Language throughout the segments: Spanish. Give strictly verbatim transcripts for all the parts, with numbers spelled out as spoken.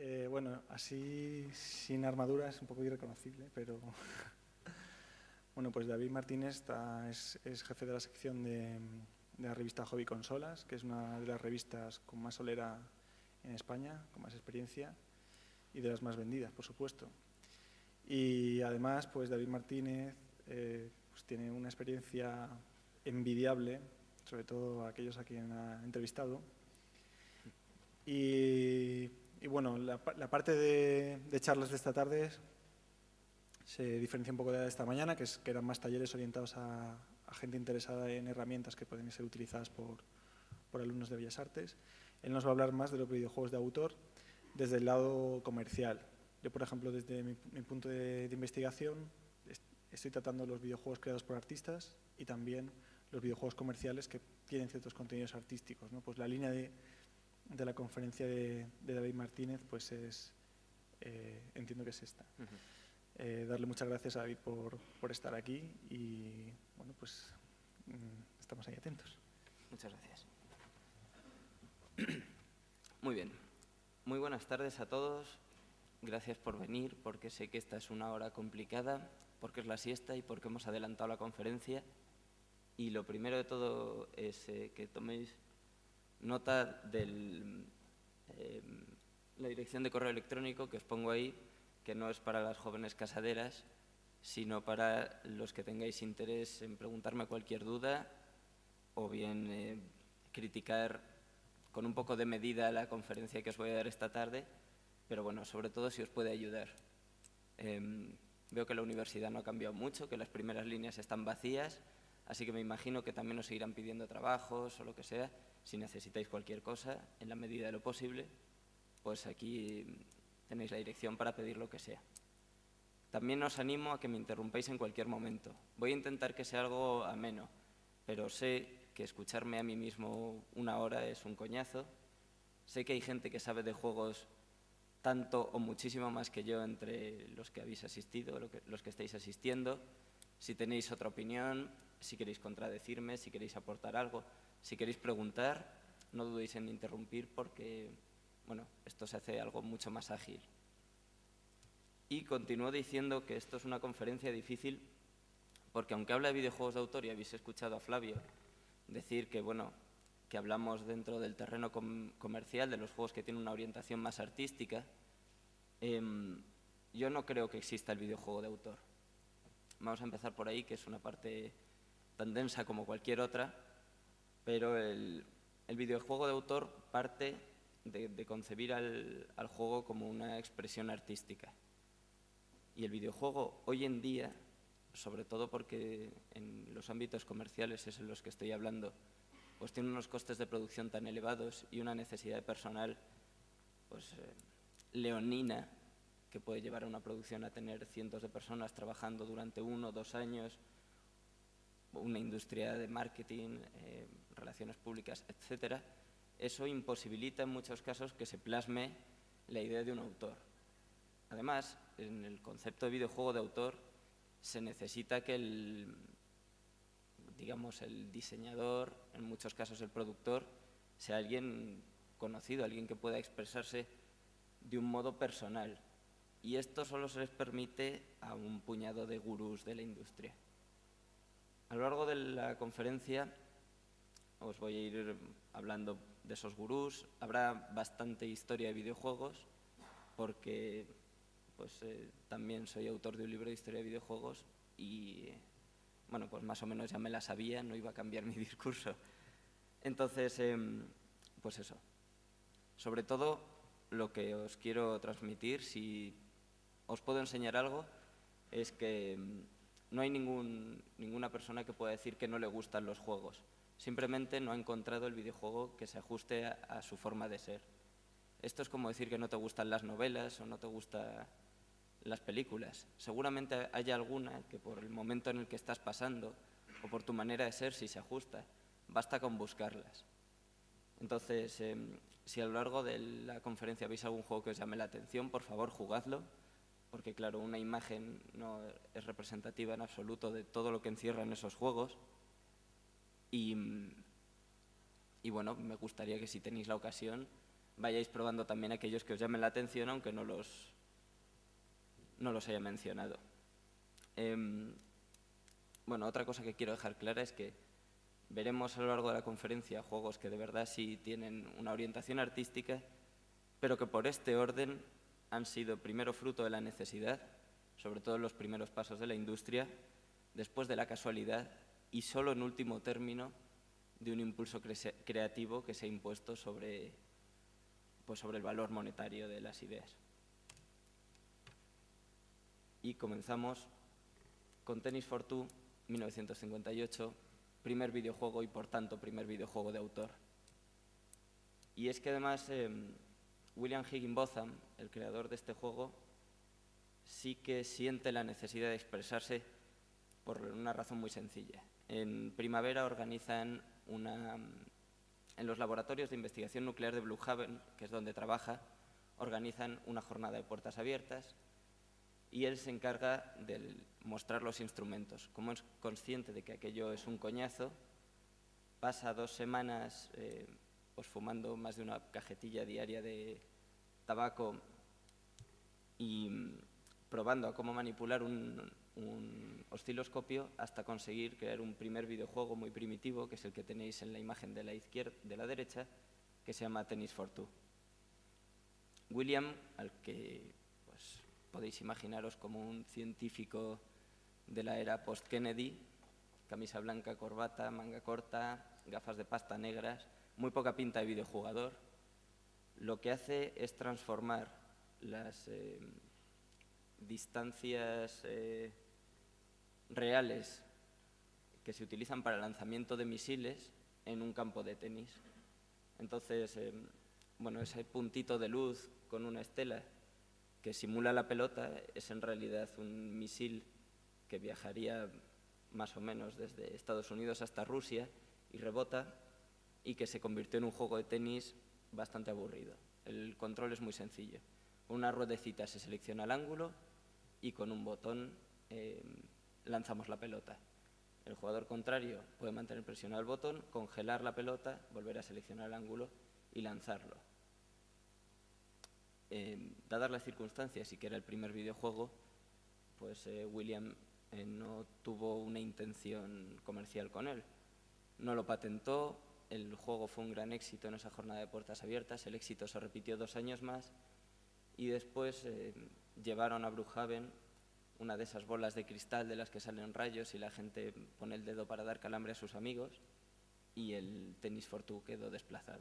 Eh, bueno, así sin armadura es un poco irreconocible, pero bueno, pues David Martínez está, es, es jefe de la sección de, de la revista Hobby Consolas, que es una de las revistas con más solera en España, con más experiencia y de las más vendidas, por supuesto. Y además, pues David Martínez eh, pues tiene una experiencia envidiable, sobre todo aquellos a quien ha entrevistado. Y, y bueno, la, la parte de, de charlas de esta tarde se diferencia un poco de la de esta mañana, que, es, que eran más talleres orientados a, a gente interesada en herramientas que pueden ser utilizadas por, por alumnos de Bellas Artes. Él nos va a hablar más de los videojuegos de autor desde el lado comercial. Yo, por ejemplo, desde mi, mi punto de, de investigación, estoy tratando los videojuegos creados por artistas y también los videojuegos comerciales que tienen ciertos contenidos artísticos, ¿no? Pues la línea de, de la conferencia de, de David Martínez, pues es, eh, entiendo que es esta. Uh-huh. eh, darle muchas gracias a David por, por estar aquí y, bueno, pues mmm, estamos ahí atentos. Muchas gracias. Muy bien. Muy buenas tardes a todos. Gracias por venir, porque sé que esta es una hora complicada, porque es la siesta y porque hemos adelantado la conferencia. Y lo primero de todo es eh, que toméis nota de eh, la dirección de correo electrónico que os pongo ahí, que no es para las jóvenes casaderas, sino para los que tengáis interés en preguntarme cualquier duda o bien eh, criticar con un poco de medida la conferencia que os voy a dar esta tarde, pero bueno, sobre todo si os puede ayudar. Eh, veo que la universidad no ha cambiado mucho, que las primeras líneas están vacías, así que me imagino que también os seguirán pidiendo trabajos o lo que sea. Si necesitáis cualquier cosa, en la medida de lo posible, pues aquí tenéis la dirección para pedir lo que sea. También os animo a que me interrumpáis en cualquier momento. Voy a intentar que sea algo ameno, pero sé que escucharme a mí mismo una hora es un coñazo. Sé que hay gente que sabe de juegos tanto o muchísimo más que yo entre los que habéis asistido, los que estáis asistiendo. Si tenéis otra opinión, si queréis contradecirme, si queréis aportar algo, si queréis preguntar, no dudéis en interrumpir porque, bueno, esto se hace algo mucho más ágil. Y continúo diciendo que esto es una conferencia difícil porque aunque habla de videojuegos de autor y habéis escuchado a Flavio decir que, bueno, que hablamos dentro del terreno com comercial, de los juegos que tienen una orientación más artística, eh, yo no creo que exista el videojuego de autor. Vamos a empezar por ahí, que es una parte tan densa como cualquier otra, pero el, el videojuego de autor parte de, de concebir al, al juego como una expresión artística. Y el videojuego hoy en día, sobre todo porque en los ámbitos comerciales es en los que estoy hablando, pues tiene unos costes de producción tan elevados y una necesidad de personal pues, eh, leonina, que puede llevar a una producción a tener cientos de personas trabajando durante uno o dos años, una industria de marketing, eh, relaciones públicas, etcétera. Eso imposibilita en muchos casos que se plasme la idea de un autor. Además, en el concepto de videojuego de autor se necesita que el, digamos, el diseñador, en muchos casos el productor, sea alguien conocido, alguien que pueda expresarse de un modo personal. Y esto solo se les permite a un puñado de gurús de la industria. A lo largo de la conferencia os voy a ir hablando de esos gurús. Habrá bastante historia de videojuegos porque pues, eh, también soy autor de un libro de historia de videojuegos y, bueno, pues más o menos ya me la sabía, no iba a cambiar mi discurso. Entonces, eh, pues eso. Sobre todo, lo que os quiero transmitir, si os puedo enseñar algo, es que no hay ningún, ninguna persona que pueda decir que no le gustan los juegos. Simplemente no ha encontrado el videojuego que se ajuste a, a su forma de ser. Esto es como decir que no te gustan las novelas o no te gustan las películas. Seguramente haya alguna que por el momento en el que estás pasando o por tu manera de ser, si se ajusta, basta con buscarlas. Entonces, eh, si a lo largo de la conferencia veis algún juego que os llame la atención, por favor, jugadlo, porque claro, una imagen no es representativa en absoluto de todo lo que encierran esos juegos. Y, y bueno, me gustaría que si tenéis la ocasión, vayáis probando también aquellos que os llamen la atención, aunque no los, no los haya mencionado. Eh, bueno, otra cosa que quiero dejar clara es que veremos a lo largo de la conferencia juegos que de verdad sí tienen una orientación artística, pero que por este orden han sido primero fruto de la necesidad, sobre todo en los primeros pasos de la industria, después de la casualidad y solo en último término de un impulso cre- creativo que se ha impuesto sobre, pues sobre el valor monetario de las ideas. Y comenzamos con Tennis for Two, mil novecientos cincuenta y ocho, primer videojuego y por tanto primer videojuego de autor. Y es que además eh, William Higginbotham, el creador de este juego, sí que siente la necesidad de expresarse por una razón muy sencilla. En primavera organizan una, en los laboratorios de investigación nuclear de Blue Haven, que es donde trabaja, organizan una jornada de puertas abiertas y él se encarga de mostrar los instrumentos. Como es consciente de que aquello es un coñazo, pasa dos semanas eh, pues fumando más de una cajetilla diaria de tabaco y probando a cómo manipular un, un osciloscopio hasta conseguir crear un primer videojuego muy primitivo, que es el que tenéis en la imagen de la izquierda, de la derecha, que se llama Tennis for Two. William, al que pues, podéis imaginaros como un científico de la era post-Kennedy, camisa blanca, corbata, manga corta, gafas de pasta negras, muy poca pinta de videojugador, lo que hace es transformar las eh, distancias eh, reales que se utilizan para el lanzamiento de misiles en un campo de tenis. Entonces, eh, bueno, ese puntito de luz con una estela que simula la pelota es en realidad un misil que viajaría más o menos desde Estados Unidos hasta Rusia y rebota, y que se convirtió en un juego de tenis bastante aburrido. El control es muy sencillo. Con una ruedecita se selecciona el ángulo y con un botón eh, lanzamos la pelota. El jugador contrario puede mantener presionado el botón, congelar la pelota, volver a seleccionar el ángulo y lanzarlo. Eh, dadas las circunstancias y que era el primer videojuego, pues eh, William eh, no tuvo una intención comercial con él. No lo patentó, el juego fue un gran éxito en esa jornada de puertas abiertas, el éxito se repitió dos años más y después eh, llevaron a Blue Haven una de esas bolas de cristal de las que salen rayos y la gente pone el dedo para dar calambre a sus amigos, y el Tennis for Two quedó desplazado.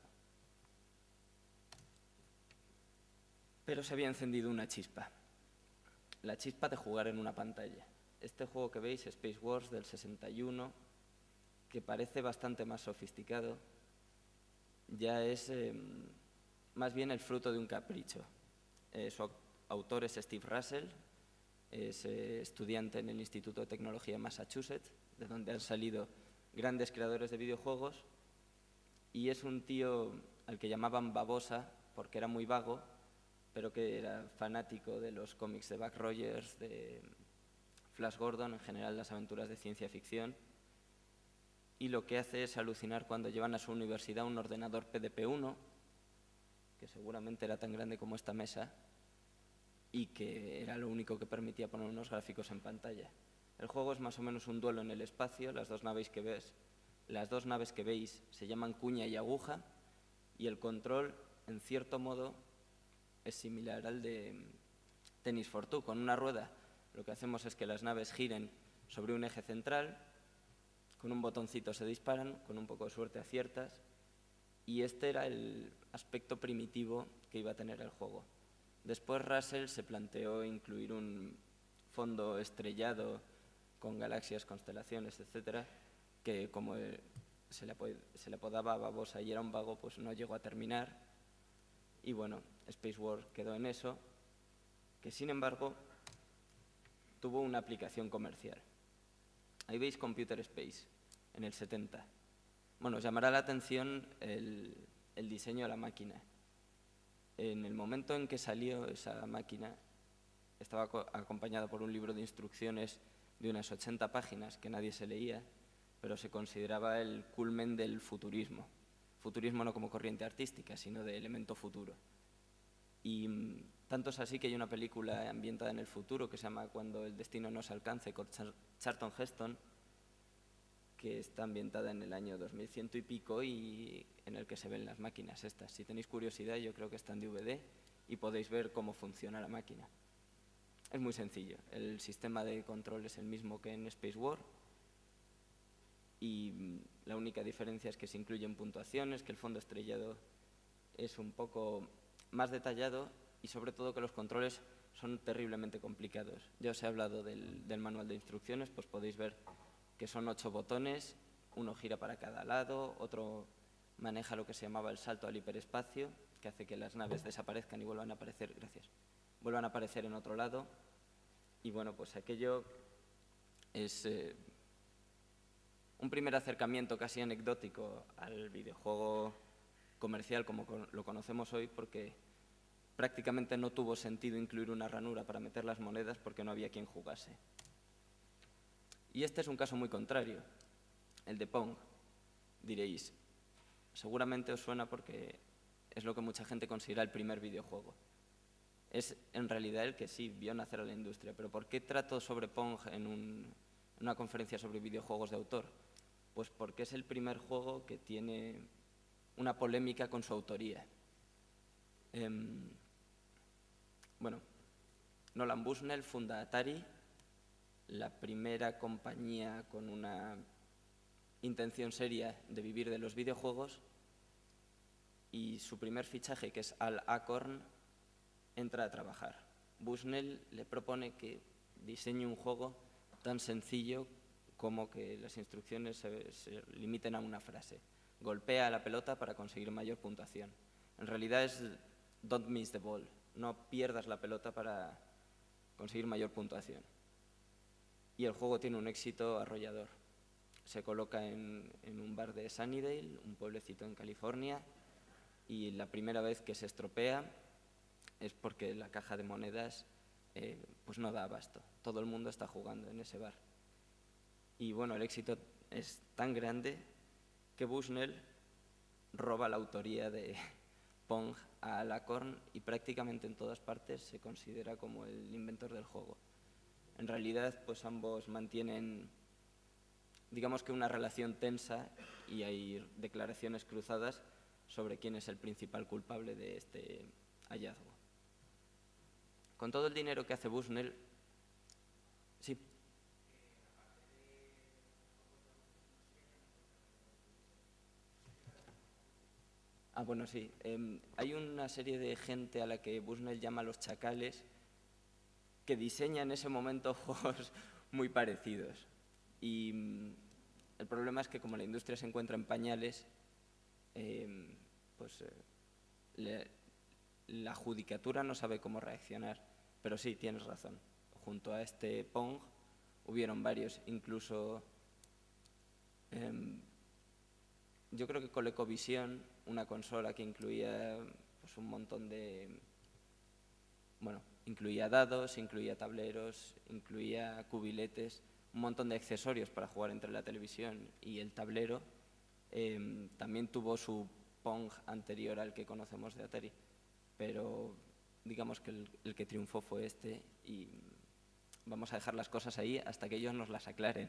Pero se había encendido una chispa, la chispa de jugar en una pantalla. Este juego que veis, Space Wars del sesenta y uno, que parece bastante más sofisticado, ya es eh, más bien el fruto de un capricho. Eh, su autor es Steve Russell, es eh, estudiante en el Instituto de Tecnología de Massachusetts, de donde han salido grandes creadores de videojuegos, y es un tío al que llamaban babosa porque era muy vago, pero que era fanático de los cómics de Buck Rogers, de Flash Gordon, en general las aventuras de ciencia ficción, y lo que hace es alucinar cuando llevan a su universidad un ordenador P D P uno, que seguramente era tan grande como esta mesa, y que era lo único que permitía poner unos gráficos en pantalla. El juego es más o menos un duelo en el espacio. Las dos naves que ves, las dos naves que veis se llaman cuña y aguja, y el control, en cierto modo, es similar al de Tennis for Two. Con una rueda lo que hacemos es que las naves giren sobre un eje central, con un botoncito se disparan, con un poco de suerte aciertas, y este era el aspecto primitivo que iba a tener el juego. Después Russell se planteó incluir un fondo estrellado con galaxias, constelaciones, etcétera, que como se le, se le apodaba babosa y era un vago, pues no llegó a terminar. Y bueno, Space Wars quedó en eso, que sin embargo tuvo una aplicación comercial. Ahí veis Computer Space, en el setenta. Bueno, os llamará la atención el, el diseño de la máquina. En el momento en que salió esa máquina, estaba acompañada por un libro de instrucciones de unas ochenta páginas que nadie se leía, pero se consideraba el culmen del futurismo. futurismo no como corriente artística, sino de elemento futuro. Y mm, tanto es así que hay una película ambientada en el futuro que se llama Cuando el destino nos alcance, con Char Charlton Heston, que está ambientada en el año dos mil cien y pico y en el que se ven las máquinas estas. Si tenéis curiosidad, yo creo que está en D V D y podéis ver cómo funciona la máquina. Es muy sencillo. El sistema de control es el mismo que en Space War y mm, la única diferencia es que se incluyen puntuaciones, que el fondo estrellado es un poco más detallado y sobre todo que los controles son terriblemente complicados. Ya os he hablado del, del manual de instrucciones, pues podéis ver que son ocho botones, uno gira para cada lado, otro maneja lo que se llamaba el salto al hiperespacio, que hace que las naves desaparezcan y vuelvan a aparecer, gracias, vuelvan a aparecer en otro lado. Y bueno, pues aquello es eh, un primer acercamiento casi anecdótico al videojuego comercial como lo conocemos hoy, porque prácticamente no tuvo sentido incluir una ranura para meter las monedas porque no había quien jugase. Y este es un caso muy contrario, el de Pong. Diréis, seguramente os suena porque es lo que mucha gente considera el primer videojuego. Es en realidad el que sí vio nacer a la industria, pero ¿por qué trato sobre Pong en, un, en una conferencia sobre videojuegos de autor? Pues porque es el primer juego que tiene una polémica con su autoría. Eh, bueno, Nolan Bushnell funda Atari, la primera compañía con una intención seria de vivir de los videojuegos, y su primer fichaje, que es Al Acorn, entra a trabajar. Bushnell le propone que diseñe un juego tan sencillo como que las instrucciones se, se limiten a una frase. Golpea a la pelota para conseguir mayor puntuación. En realidad es don't miss the ball, no pierdas la pelota para conseguir mayor puntuación. Y el juego tiene un éxito arrollador. Se coloca en, en un bar de Sunnydale, un pueblecito en California, y la primera vez que se estropea es porque la caja de monedas eh, pues no da abasto. Todo el mundo está jugando en ese bar. Y bueno, el éxito es tan grande que Bushnell roba la autoría de Pong a Al Acorn y prácticamente en todas partes se considera como el inventor del juego. En realidad, pues ambos mantienen, digamos que una relación tensa y hay declaraciones cruzadas sobre quién es el principal culpable de este hallazgo. Con todo el dinero que hace Bushnell, sí. Ah, bueno, sí. Eh, hay una serie de gente a la que Bushnell llama los chacales que diseña en ese momento juegos muy parecidos. Y mm, el problema es que como la industria se encuentra en pañales, eh, pues eh, le, la judicatura no sabe cómo reaccionar. Pero sí, tienes razón. Junto a este Pong hubieron varios, incluso eh, yo creo que ColecoVision, una consola que incluía pues, un montón de... Bueno, incluía dados, incluía tableros, incluía cubiletes, un montón de accesorios para jugar entre la televisión y el tablero. Eh, también tuvo su Pong anterior al que conocemos de Atari, pero digamos que el, el que triunfó fue este y vamos a dejar las cosas ahí hasta que ellos nos las aclaren.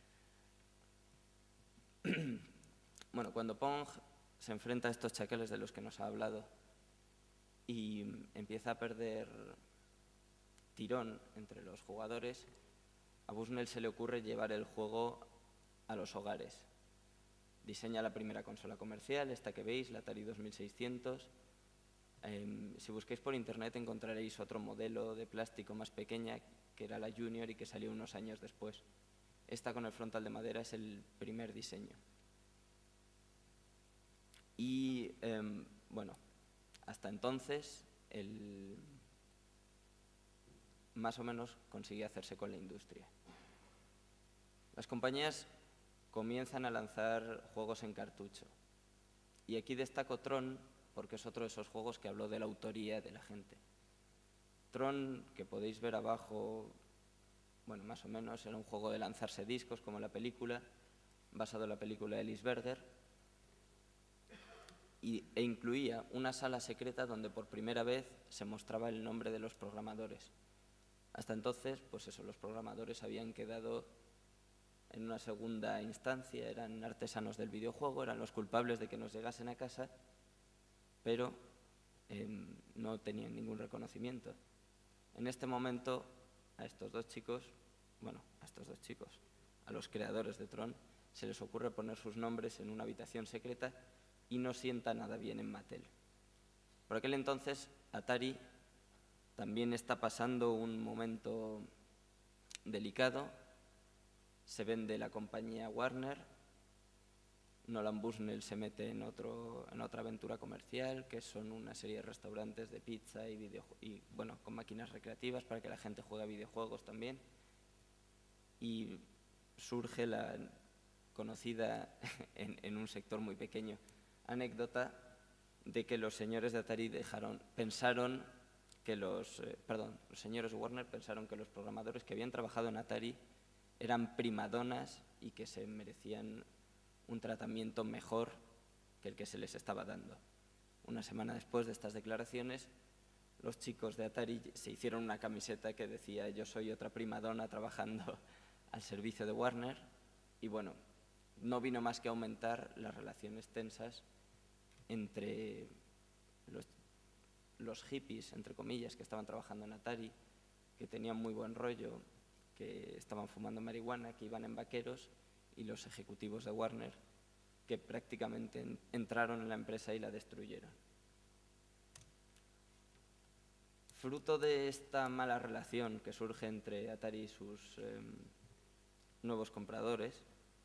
Bueno, cuando Pong se enfrenta a estos chacales de los que nos ha hablado y empieza a perder tirón entre los jugadores, a Bushnell se le ocurre llevar el juego a los hogares. Diseña la primera consola comercial, esta que veis, la Atari dos mil seiscientos. Eh, si busquáis por internet encontraréis otro modelo de plástico más pequeña, que era la Junior y que salió unos años después. Esta con el frontal de madera es el primer diseño. Y, eh, bueno, hasta entonces, el, más o menos consigue hacerse con la industria. Las compañías comienzan a lanzar juegos en cartucho. Y aquí destaco Tron, porque es otro de esos juegos que habló de la autoría de la gente. Tron, que podéis ver abajo, bueno, más o menos, era un juego de lanzarse discos, como la película, basado en la película de Ellis Berger. y, e incluía una sala secreta donde por primera vez se mostraba el nombre de los programadores. Hasta entonces, pues eso, los programadores habían quedado en una segunda instancia, eran artesanos del videojuego, eran los culpables de que nos llegasen a casa, pero eh, no tenían ningún reconocimiento. En este momento, a estos dos chicos, bueno, a estos dos chicos, a los creadores de Tron, se les ocurre poner sus nombres en una habitación secreta y no sienta nada bien en Mattel. Por aquel entonces, Atari también está pasando un momento delicado. Se vende la compañía Warner, Nolan Bushnell se mete en, otro, en otra aventura comercial, que son una serie de restaurantes de pizza y, video, y bueno, con máquinas recreativas para que la gente juegue a videojuegos también. Y surge la conocida en, en un sector muy pequeño anécdota de que los señores de Atari dejaron, pensaron que los, eh, perdón, los señores de Warner pensaron que los programadores que habían trabajado en Atari eran primadonas y que se merecían un tratamiento mejor que el que se les estaba dando. Una semana después de estas declaraciones, los chicos de Atari se hicieron una camiseta que decía "Yo soy otra primadona trabajando al servicio de Warner", y bueno, no vino más que aumentar las relaciones tensas entre los, los hippies, entre comillas, que estaban trabajando en Atari, que tenían muy buen rollo, que estaban fumando marihuana, que iban en vaqueros, y los ejecutivos de Warner, que prácticamente en, entraron en la empresa y la destruyeron. Fruto de esta mala relación que surge entre Atari y sus eh, nuevos compradores,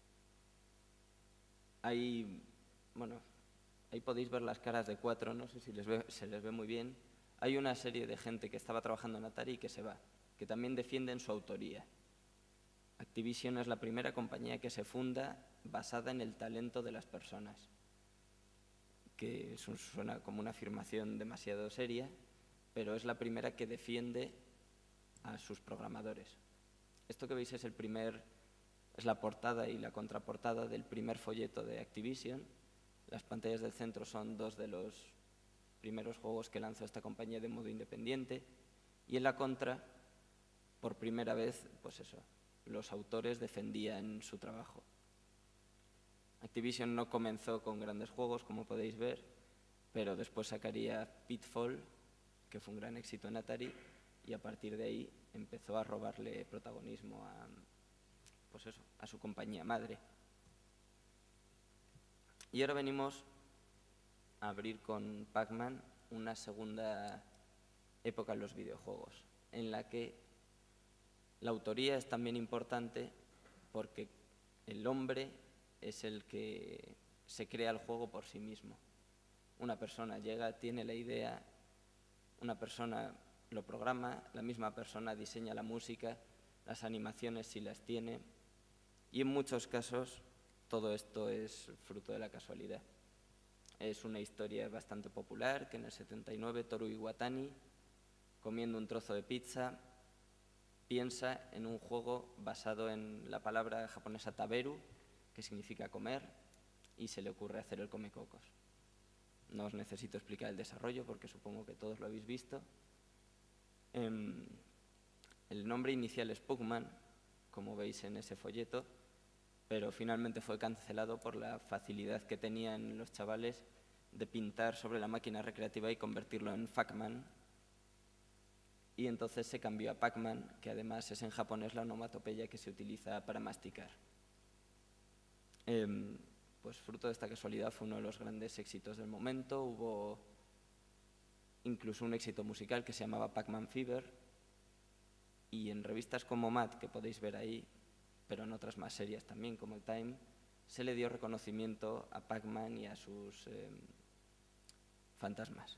hay, bueno, ahí podéis ver las caras de cuatro, no sé si les ve, se les ve muy bien. Hay una serie de gente que estaba trabajando en Atari y que se va, que también defienden su autoría. Activision es la primera compañía que se funda basada en el talento de las personas, que suena como una afirmación demasiado seria, pero es la primera que defiende a sus programadores. Esto que veis es el primer, es la portada y la contraportada del primer folleto de Activision. Las pantallas del centro son dos de los primeros juegos que lanzó esta compañía de modo independiente, y en la contra, por primera vez, pues eso, los autores defendían su trabajo. Activision no comenzó con grandes juegos, como podéis ver, pero después sacaría Pitfall, que fue un gran éxito en Atari, y a partir de ahí empezó a robarle protagonismo a, pues eso, a su compañía madre. Y ahora venimos a abrir con Pac-Man una segunda época en los videojuegos, en la que la autoría es también importante porque el hombre es el que se crea el juego por sí mismo. Una persona llega, tiene la idea, una persona lo programa, la misma persona diseña la música, las animaciones si las tiene, y en muchos casos todo esto es fruto de la casualidad. Es una historia bastante popular que en el setenta y nueve Toru Iwatani, comiendo un trozo de pizza, piensa en un juego basado en la palabra japonesa taberu, que significa comer, y se le ocurre hacer el Comecocos. No os necesito explicar el desarrollo porque supongo que todos lo habéis visto. Eh, el nombre inicial es Pac-Man, como veis en ese folleto, pero finalmente fue cancelado por la facilidad que tenían los chavales de pintar sobre la máquina recreativa y convertirlo en Pac-Man. Y entonces se cambió a Pac-Man, que además es en japonés la onomatopeya que se utiliza para masticar. Eh, pues fruto de esta casualidad fue uno de los grandes éxitos del momento. Hubo incluso un éxito musical que se llamaba Pac-Man Fever, y en revistas como Mad, que podéis ver ahí, pero en otras más serias también, como el Time, se le dio reconocimiento a Pac-Man y a sus eh, fantasmas.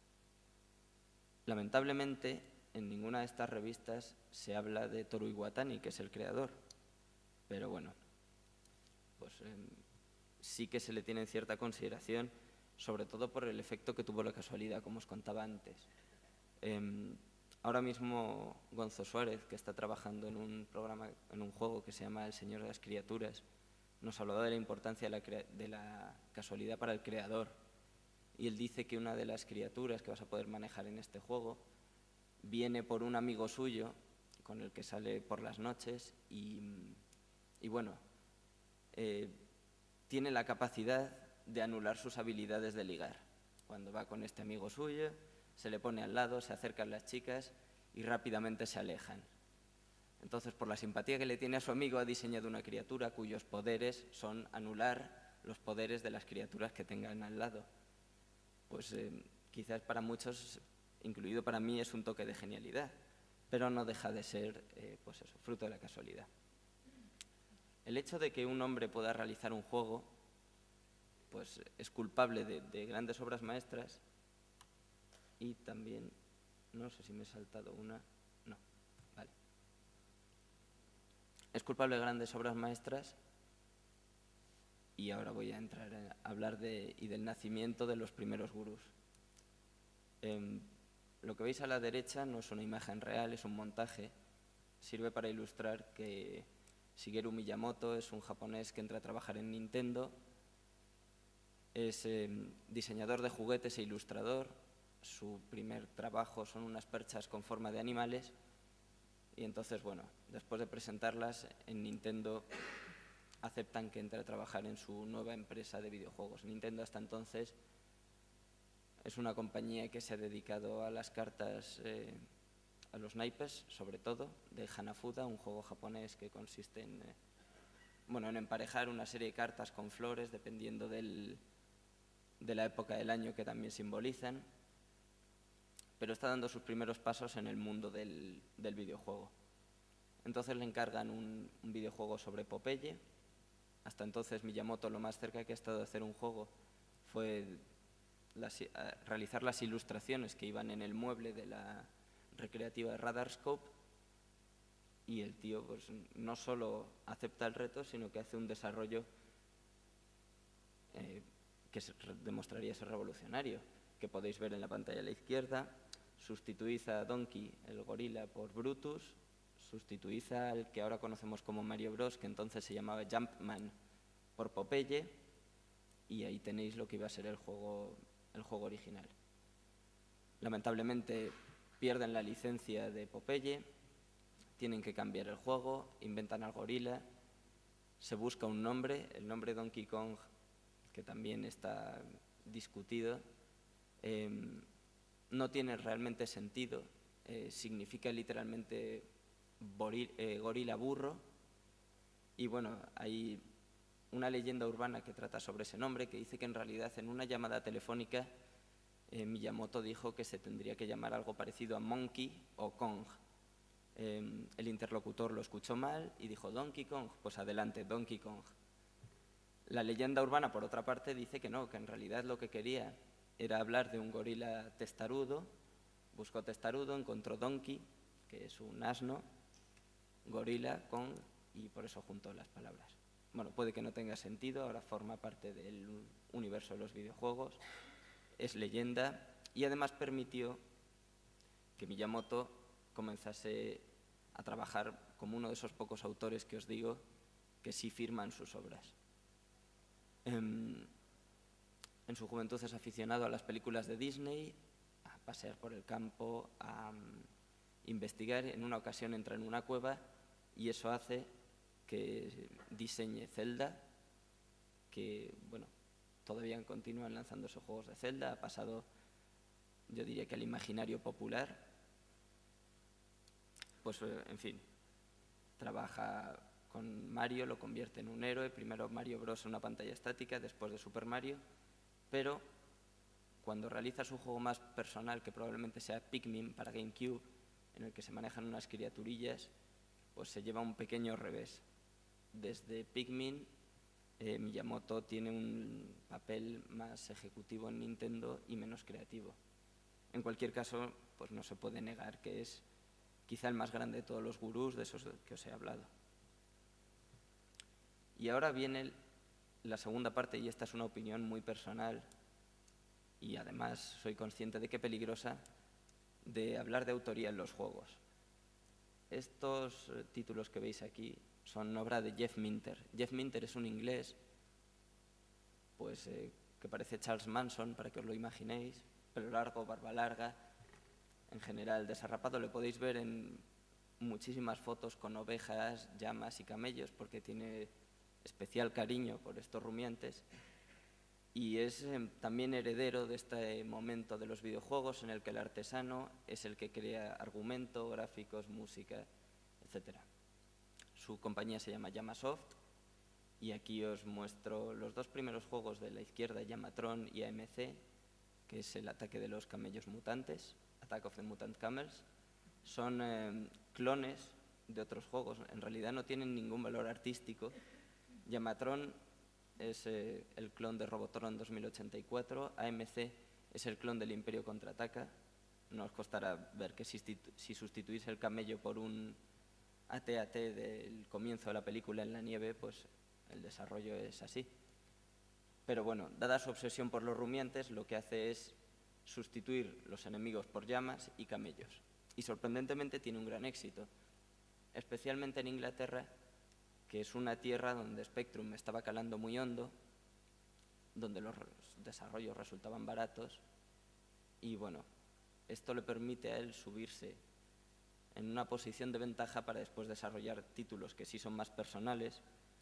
Lamentablemente, en ninguna de estas revistas se habla de Toru Iwatani, que es el creador, pero bueno, pues eh, sí que se le tiene cierta consideración, sobre todo por el efecto que tuvo la casualidad, como os contaba antes. Eh, ahora mismo Gonzo Suárez, que está trabajando en un programa, en un juego que se llama El Señor de las Criaturas, nos hablaba de la importancia de la, de la casualidad para el creador, y él dice que una de las criaturas que vas a poder manejar en este juego viene por un amigo suyo con el que sale por las noches y, y bueno, eh, tiene la capacidad de anular sus habilidades de ligar. Cuando va con este amigo suyo, se le pone al lado, se acercan las chicas y rápidamente se alejan. Entonces, por la simpatía que le tiene a su amigo, ha diseñado una criatura cuyos poderes son anular los poderes de las criaturas que tengan al lado. Pues eh, quizás para muchos, incluido para mí, es un toque de genialidad, pero no deja de ser, eh, pues eso, fruto de la casualidad. El hecho de que un hombre pueda realizar un juego, pues es culpable de, de grandes obras maestras y también, no sé si me he saltado una, no, vale. Es culpable de grandes obras maestras y ahora voy a entrar a hablar de, y del nacimiento de los primeros gurús. Eh, lo que veis a la derecha no es una imagen real, es un montaje. Sirve para ilustrar que Shigeru Miyamoto es un japonés que entra a trabajar en Nintendo, es eh, diseñador de juguetes e ilustrador. Su primer trabajo son unas perchas con forma de animales y entonces, bueno, después de presentarlas en Nintendo aceptan que entre a trabajar en su nueva empresa de videojuegos. Nintendo hasta entonces es una compañía que se ha dedicado a las cartas, eh, a los naipes, sobre todo, de Hanafuda, un juego japonés que consiste en, eh, bueno, en emparejar una serie de cartas con flores, dependiendo del, de la época del año que también simbolizan, pero está dando sus primeros pasos en el mundo del, del videojuego. Entonces le encargan un, un videojuego sobre Popeye. Hasta entonces Miyamoto lo más cerca que ha estado de hacer un juego fue las, uh, realizar las ilustraciones que iban en el mueble de la recreativa de Radarscope, y el tío pues, no solo acepta el reto, sino que hace un desarrollo eh, que se, demostraría ser revolucionario, que podéis ver en la pantalla a la izquierda. Sustituís a Donkey, el gorila, por Brutus, sustituís al que ahora conocemos como Mario Bros, que entonces se llamaba Jumpman, por Popeye, y ahí tenéis lo que iba a ser el juego, el juego original. Lamentablemente pierden la licencia de Popeye, tienen que cambiar el juego, inventan al gorila, se busca un nombre, el nombre Donkey Kong, que también está discutido, eh, no tiene realmente sentido, eh, significa literalmente boril, eh, gorila burro, y bueno, hay una leyenda urbana que trata sobre ese nombre, que dice que en realidad en una llamada telefónica eh, Miyamoto dijo que se tendría que llamar algo parecido a Monkey o Kong. Eh, el interlocutor lo escuchó mal y dijo Donkey Kong, pues adelante, Donkey Kong. La leyenda urbana, por otra parte, dice que no, que en realidad lo que quería era hablar de un gorila testarudo, buscó testarudo, encontró Donkey, que es un asno, gorila, Kong, y por eso juntó las palabras. Bueno, puede que no tenga sentido, ahora forma parte del universo de los videojuegos, es leyenda y además permitió que Miyamoto comenzase a trabajar como uno de esos pocos autores que os digo que sí firman sus obras. En su juventud es aficionado a las películas de Disney, a pasear por el campo, a investigar. En una ocasión entra en una cueva y eso hace que diseñe Zelda, que bueno, todavía continúan lanzándose juegos de Zelda, ha pasado, yo diría que al imaginario popular. Pues en fin, trabaja con Mario, lo convierte en un héroe, primero Mario Bros en una pantalla estática, después de Super Mario, pero cuando realiza su juego más personal, que probablemente sea Pikmin para GameCube, en el que se manejan unas criaturillas, pues se lleva un pequeño revés. Desde Pikmin, eh, Miyamoto tiene un papel más ejecutivo en Nintendo y menos creativo. En cualquier caso, pues no se puede negar que es quizá el más grande de todos los gurús de esos que os he hablado. Y ahora viene la segunda parte, y esta es una opinión muy personal, y además soy consciente de qué peligrosa, de hablar de autoría en los juegos. Estos eh, títulos que veis aquí son obra de Jeff Minter. Jeff Minter es un inglés pues, eh, que parece Charles Manson, para que os lo imaginéis, pelo largo, barba larga, en general desarrapado. Le podéis ver en muchísimas fotos con ovejas, llamas y camellos, porque tiene especial cariño por estos rumiantes. Y es eh, también heredero de este momento de los videojuegos en el que el artesano es el que crea argumento, gráficos, música, etcétera. Su compañía se llama Llamasoft y aquí os muestro los dos primeros juegos de la izquierda, Llamatron y A M C, que es el ataque de los camellos mutantes, Attack of the Mutant Camels. Son eh, clones de otros juegos, en realidad no tienen ningún valor artístico. Llamatron es eh, el clon de Robotron dos mil ochenta y cuatro, A M C es el clon del Imperio Contraataca. No os costará ver que si, si sustituís el camello por un A T A T del comienzo de la película en la nieve, pues el desarrollo es así. Pero bueno, dada su obsesión por los rumiantes, lo que hace es sustituir los enemigos por llamas y camellos. Y sorprendentemente tiene un gran éxito, especialmente en Inglaterra, que es una tierra donde Spectrum estaba calando muy hondo, donde los desarrollos resultaban baratos, y bueno, esto le permite a él subirse en una posición de ventaja para después desarrollar títulos que sí son más personales.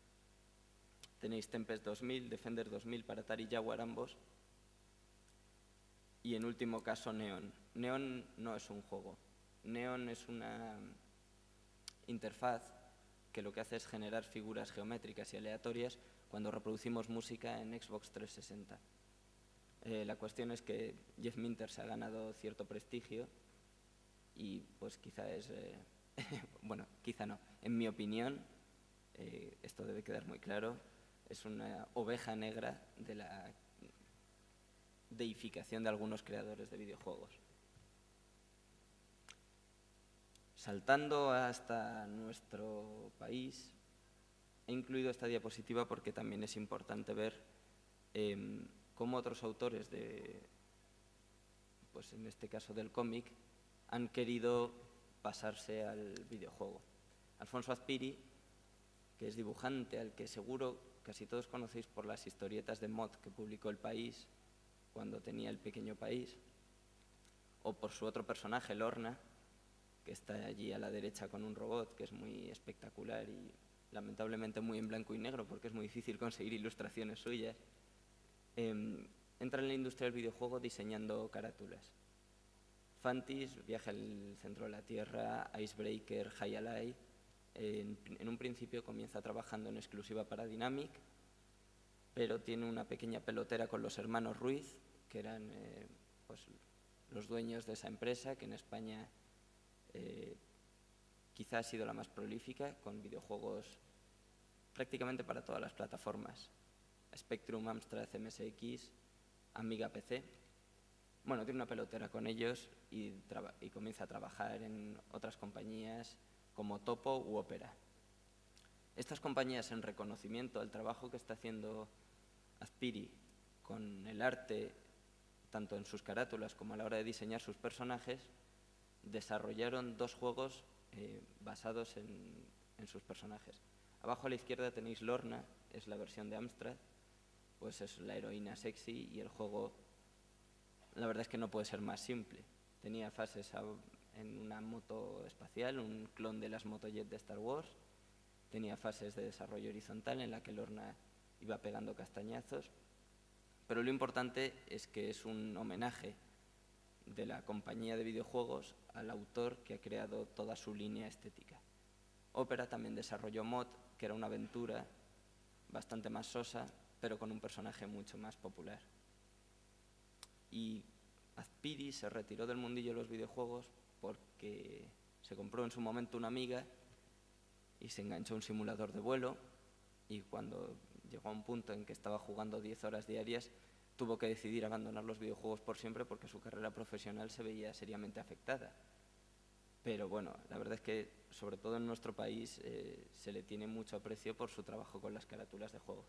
Tenéis Tempest dos mil, Defender dos mil para Atari Jaguar ambos, y en último caso Neon. Neon no es un juego, Neon es una interfaz que lo que hace es generar figuras geométricas y aleatorias cuando reproducimos música en Xbox trescientos sesenta. Eh, la cuestión es que Jeff Minter se ha ganado cierto prestigio y pues quizá es, eh, bueno, quizá no, en mi opinión, eh, esto debe quedar muy claro, es una oveja negra de la deificación de algunos creadores de videojuegos. Saltando hasta nuestro país, he incluido esta diapositiva porque también es importante ver eh, cómo otros autores, de, pues en este caso del cómic, han querido pasarse al videojuego. Alfonso Azpiri, que es dibujante, al que seguro casi todos conocéis por las historietas de Mod que publicó El País cuando tenía El Pequeño País, o por su otro personaje, Lorna, que está allí a la derecha con un robot, que es muy espectacular y lamentablemente muy en blanco y negro, porque es muy difícil conseguir ilustraciones suyas. Eh, entra en la industria del videojuego diseñando carátulas. Fantis, Viaje al centro de la Tierra, Icebreaker, High Ally. Eh, en, en un principio comienza trabajando en exclusiva para Dynamic, pero tiene una pequeña pelotera con los hermanos Ruiz, que eran eh, pues, los dueños de esa empresa, que en España Eh, quizá ha sido la más prolífica, con videojuegos prácticamente para todas las plataformas. Spectrum, Amstrad, M S X, Amiga P C. Bueno, tiene una pelotera con ellos y, y comienza a trabajar en otras compañías como Topo u Opera. Estas compañías, en reconocimiento al trabajo que está haciendo Azpiri con el arte, tanto en sus carátulas como a la hora de diseñar sus personajes, desarrollaron dos juegos eh, basados en, en sus personajes. Abajo a la izquierda tenéis Lorna, es la versión de Amstrad, pues es la heroína sexy y el juego, la verdad es que no puede ser más simple. Tenía fases a, en una moto espacial, un clon de las motojet de Star Wars, tenía fases de desarrollo horizontal en la que Lorna iba pegando castañazos, pero lo importante es que es un homenaje de la compañía de videojuegos al autor que ha creado toda su línea estética. Opera también desarrolló Mod, que era una aventura bastante más sosa, pero con un personaje mucho más popular. Y Azpiri se retiró del mundillo de los videojuegos porque se compró en su momento una Amiga y se enganchó a un simulador de vuelo, y cuando llegó a un punto en que estaba jugando diez horas diarias, tuvo que decidir abandonar los videojuegos por siempre porque su carrera profesional se veía seriamente afectada. Pero bueno, la verdad es que, sobre todo en nuestro país, eh, se le tiene mucho aprecio por su trabajo con las carátulas de juegos.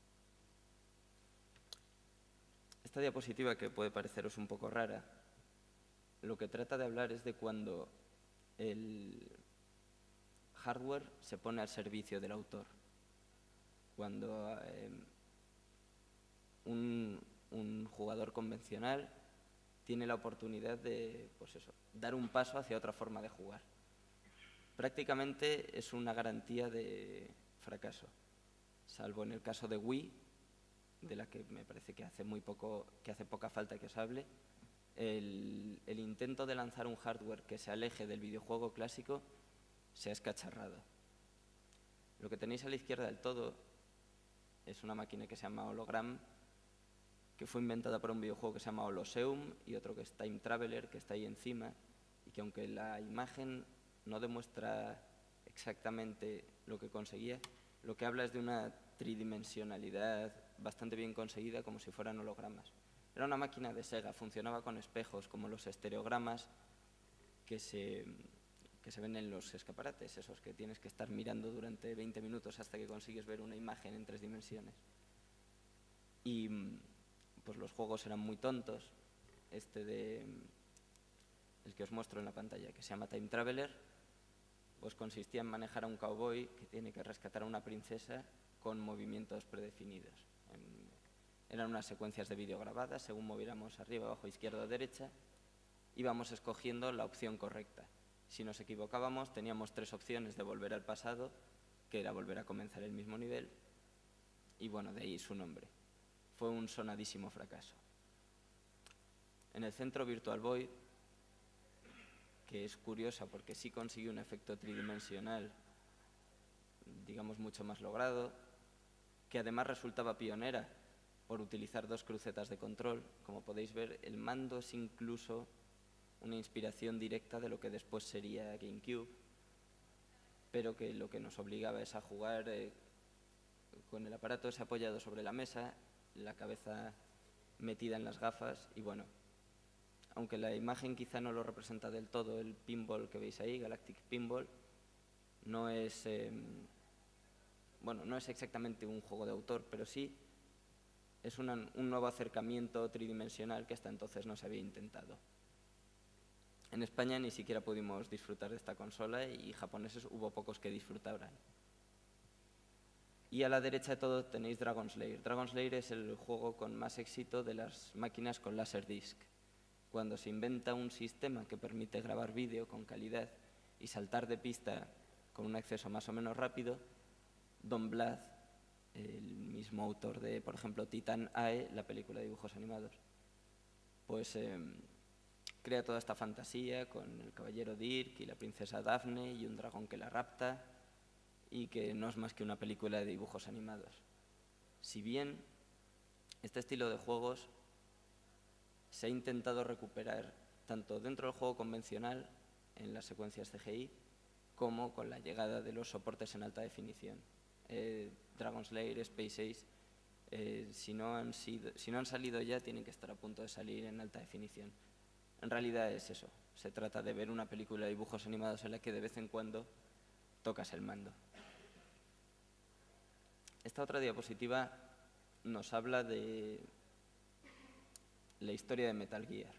Esta diapositiva, que puede pareceros un poco rara, lo que trata de hablar es de cuando el hardware se pone al servicio del autor. Cuando eh, un, un jugador convencional tiene la oportunidad de, pues eso, dar un paso hacia otra forma de jugar. Prácticamente es una garantía de fracaso, salvo en el caso de Wii, de la que me parece que hace muy poco, que hace poca falta que os hable. El, el intento de lanzar un hardware que se aleje del videojuego clásico se ha escacharrado. Lo que tenéis a la izquierda del todo es una máquina que se llama Hologram, que fue inventada por un videojuego que se llama Holoseum, y otro que es Time Traveler, que está ahí encima, y que aunque la imagen no demuestra exactamente lo que conseguía, lo que habla es de una tridimensionalidad bastante bien conseguida, como si fueran hologramas. Era una máquina de Sega, funcionaba con espejos, como los estereogramas que se, que se ven en los escaparates, esos que tienes que estar mirando durante veinte minutos hasta que consigues ver una imagen en tres dimensiones. Y pues los juegos eran muy tontos. Este de el que os muestro en la pantalla, que se llama Time Traveler, pues consistía en manejar a un cowboy que tiene que rescatar a una princesa con movimientos predefinidos. En, eran unas secuencias de vídeo grabadas, según moviéramos arriba, abajo, izquierda o derecha, íbamos escogiendo la opción correcta. Si nos equivocábamos, teníamos tres opciones de volver al pasado, que era volver a comenzar el mismo nivel, y bueno, de ahí su nombre. Fue un sonadísimo fracaso. En el centro Virtual Boy, que es curiosa porque sí consiguió un efecto tridimensional, digamos, mucho más logrado, que además resultaba pionera por utilizar dos crucetas de control. Como podéis ver, el mando es incluso una inspiración directa de lo que después sería GameCube, pero que lo que nos obligaba es a jugar eh, con el aparato ese apoyado sobre la mesa, la cabeza metida en las gafas, y bueno, aunque la imagen quizá no lo representa del todo, el pinball que veis ahí, Galactic Pinball, no es, eh, bueno, no es exactamente un juego de autor, pero sí es una, un nuevo acercamiento tridimensional que hasta entonces no se había intentado. En España ni siquiera pudimos disfrutar de esta consola y japoneses hubo pocos que disfrutaran. Y a la derecha de todo tenéis Dragon Slayer. Dragon Slayer es el juego con más éxito de las máquinas con Laserdisc. Cuando se inventa un sistema que permite grabar vídeo con calidad y saltar de pista con un acceso más o menos rápido, Don Bluth, el mismo autor de, por ejemplo, Titan A E, la película de dibujos animados, pues eh, crea toda esta fantasía con el caballero Dirk y la princesa Daphne y un dragón que la rapta, y que no es más que una película de dibujos animados. Si bien este estilo de juegos se ha intentado recuperar tanto dentro del juego convencional, en las secuencias C G I, como con la llegada de los soportes en alta definición. Eh, Dragon Slayer, Space Ace, eh, si, no han sido, si no han salido ya, tienen que estar a punto de salir en alta definición. En realidad es eso, se trata de ver una película de dibujos animados en la que de vez en cuando tocas el mando. Esta otra diapositiva nos habla de la historia de Metal Gear.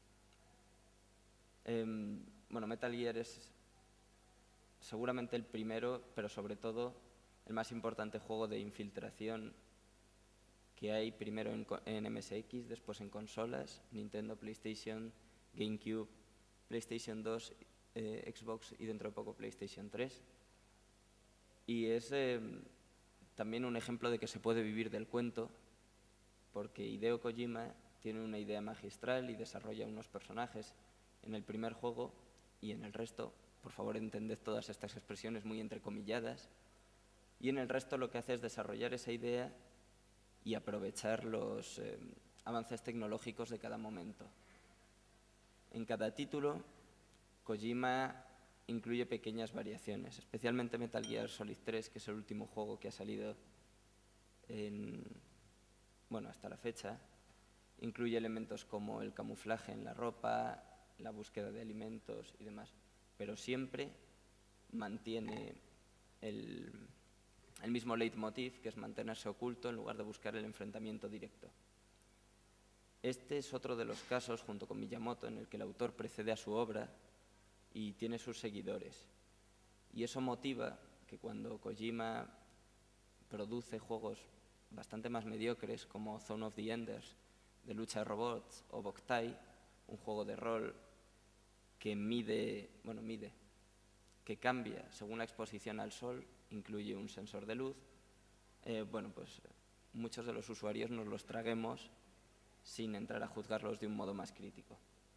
Eh, bueno, Metal Gear es seguramente el primero, pero sobre todo el más importante juego de infiltración que hay, primero en, en M S X, después en consolas, Nintendo, PlayStation, GameCube, PlayStation dos, eh, Xbox y dentro de poco PlayStation tres. Y es eh, también un ejemplo de que se puede vivir del cuento, porque Hideo Kojima tiene una idea magistral y desarrolla unos personajes en el primer juego, y en el resto, por favor entended todas estas expresiones muy entrecomilladas, y en el resto lo que hace es desarrollar esa idea y aprovechar los eh, avances tecnológicos de cada momento. En cada título, Kojima incluye pequeñas variaciones, especialmente Metal Gear Solid tres, que es el último juego que ha salido en, bueno, hasta la fecha. Incluye elementos como el camuflaje en la ropa, la búsqueda de alimentos y demás, pero siempre mantiene el, el mismo leitmotiv, que es mantenerse oculto en lugar de buscar el enfrentamiento directo. Este es otro de los casos, junto con Miyamoto, en el que el autor precede a su obra y tiene sus seguidores. Y eso motiva que cuando Kojima produce juegos bastante más mediocres, como Zone of the Enders, de lucha de robots, o Boktai, un juego de rol que mide, bueno, mide, que cambia según la exposición al sol, incluye un sensor de luz, eh, bueno, pues muchos de los usuarios nos los traguemos sin entrar a juzgarlos de un modo más crítico.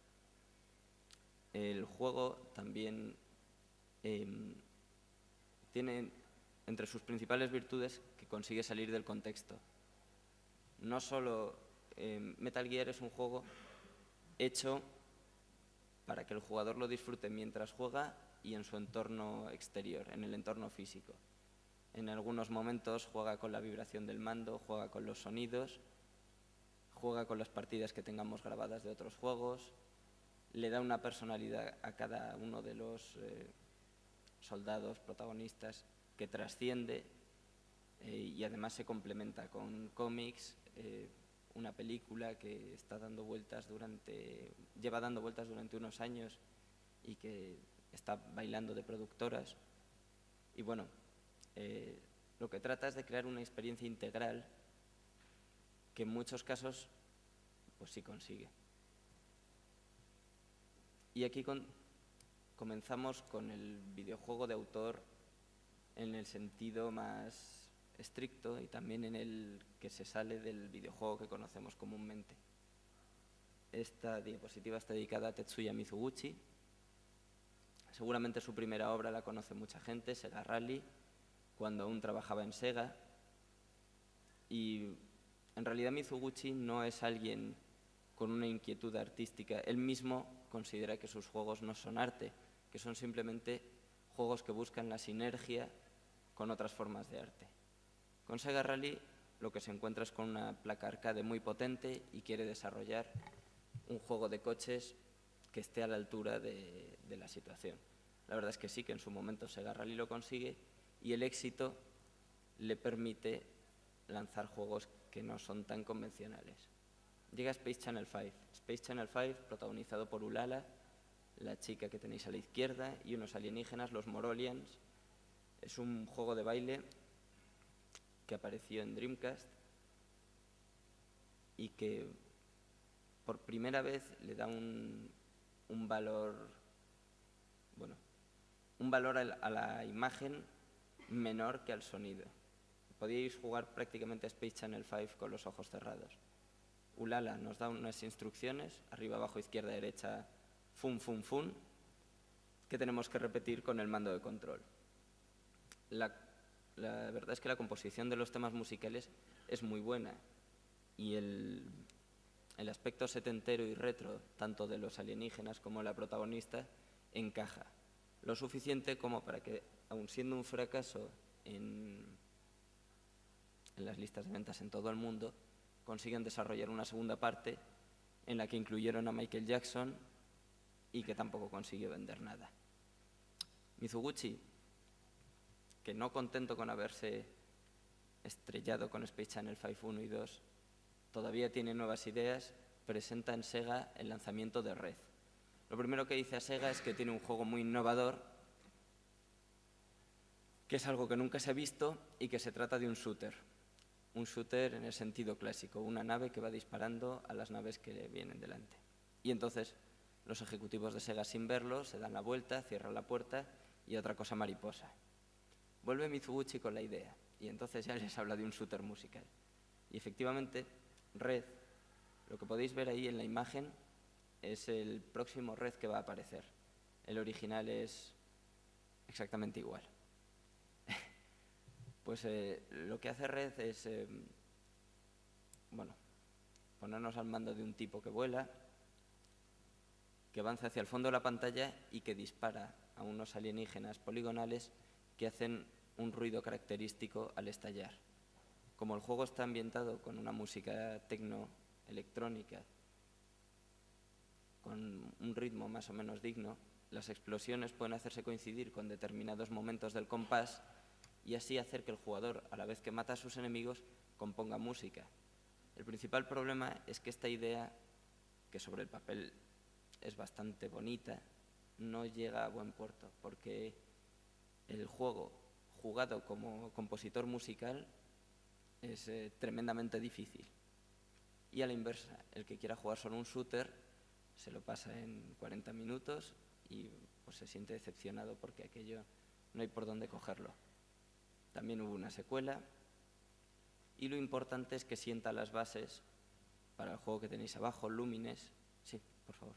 El juego también eh, tiene entre sus principales virtudes que consigue salir del contexto. No solo eh, Metal Gear es un juego hecho para que el jugador lo disfrute mientras juega y en su entorno exterior, en el entorno físico. En algunos momentos juega con la vibración del mando, juega con los sonidos, juega con las partidas que tengamos grabadas de otros juegos, le da una personalidad a cada uno de los eh, soldados, protagonistas, que trasciende eh, y además se complementa con cómics, eh, una película que está dando vueltas durante, lleva dando vueltas durante unos años y que está bailando de productoras. Y bueno, eh, lo que trata es de crear una experiencia integral que en muchos casos pues sí consigue. Y aquí con, comenzamos con el videojuego de autor en el sentido más estricto y también en el que se sale del videojuego que conocemos comúnmente. Esta diapositiva está dedicada a Tetsuya Mizuguchi. Seguramente su primera obra la conoce mucha gente, Sega Rally, cuando aún trabajaba en Sega. Y en realidad Mizuguchi no es alguien con una inquietud artística. Él mismo considera que sus juegos no son arte, que son simplemente juegos que buscan la sinergia con otras formas de arte. Con Sega Rally lo que se encuentra es con una placa arcade muy potente y quiere desarrollar un juego de coches que esté a la altura de, de la situación. La verdad es que sí, que en su momento Sega Rally lo consigue y el éxito le permite lanzar juegos que no son tan convencionales. Llega Space Channel cinco. Space Channel cinco, protagonizado por Ulala, la chica que tenéis a la izquierda, y unos alienígenas, los Morolians. Es un juego de baile que apareció en Dreamcast y que por primera vez le da un, un valor, bueno, un valor a la, a la imagen menor que al sonido. Podíais jugar prácticamente a Space Channel cinco con los ojos cerrados. Ulala nos da unas instrucciones, arriba, abajo, izquierda, derecha, fun, fun, fun, que tenemos que repetir con el mando de control. La, la verdad es que la composición de los temas musicales es muy buena y el, el aspecto setentero y retro, tanto de los alienígenas como la protagonista, encaja. Lo suficiente como para que, aun siendo un fracaso en, en las listas de ventas en todo el mundo, consiguen desarrollar una segunda parte en la que incluyeron a Michael Jackson y que tampoco consiguió vender nada. Mizuguchi, que no contento con haberse estrellado con Space Channel cinco, uno y dos, todavía tiene nuevas ideas, presenta en Sega el lanzamiento de Red. Lo primero que dice a Sega es que tiene un juego muy innovador, que es algo que nunca se ha visto y que se trata de un shooter. Un shooter en el sentido clásico, una nave que va disparando a las naves que le vienen delante. Y entonces los ejecutivos de Sega, sin verlo, se dan la vuelta, cierran la puerta y otra cosa mariposa. Vuelve Mizuguchi con la idea y entonces ya les habla de un shooter musical. Y efectivamente, Red, lo que podéis ver ahí en la imagen, es el próximo Red que va a aparecer. El original es exactamente igual. Pues eh, lo que hace Red es, eh, bueno, ponernos al mando de un tipo que vuela, que avanza hacia el fondo de la pantalla y que dispara a unos alienígenas poligonales que hacen un ruido característico al estallar. Como el juego está ambientado con una música tecno electrónica, con un ritmo más o menos digno, las explosiones pueden hacerse coincidir con determinados momentos del compás y así hacer que el jugador, a la vez que mata a sus enemigos, componga música. El principal problema es que esta idea, que sobre el papel es bastante bonita, no llega a buen puerto, porque el juego, jugado como compositor musical, es eh, tremendamente difícil. Y a la inversa, el que quiera jugar solo un shooter se lo pasa en cuarenta minutos y pues, se siente decepcionado porque aquello no hay por dónde cogerlo. También hubo una secuela y lo importante es que sienta las bases para el juego que tenéis abajo, Lumines. Sí, por favor.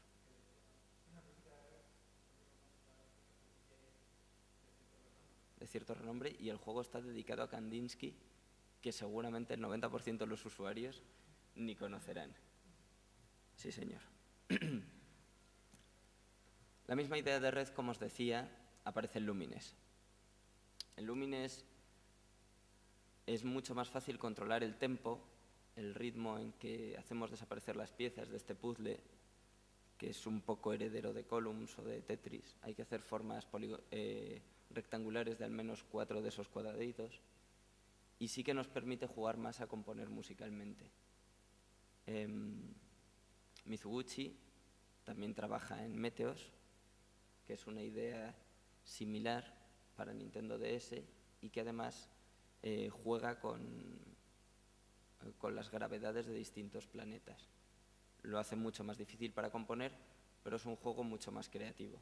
De cierto renombre, y el juego está dedicado a Kandinsky, que seguramente el noventa por ciento de los usuarios ni conocerán. Sí, señor. La misma idea de red, como os decía, aparece en Lumines. En Lumines es mucho más fácil controlar el tempo, el ritmo en que hacemos desaparecer las piezas de este puzzle, que es un poco heredero de Columns o de Tetris. Hay que hacer formas eh, rectangulares de al menos cuatro de esos cuadraditos, y sí que nos permite jugar más a componer musicalmente. Eh, Mizuguchi también trabaja en Meteos, que es una idea similar para Nintendo D S y que además eh, juega con, con las gravedades de distintos planetas. Lo hace mucho más difícil para componer, pero es un juego mucho más creativo.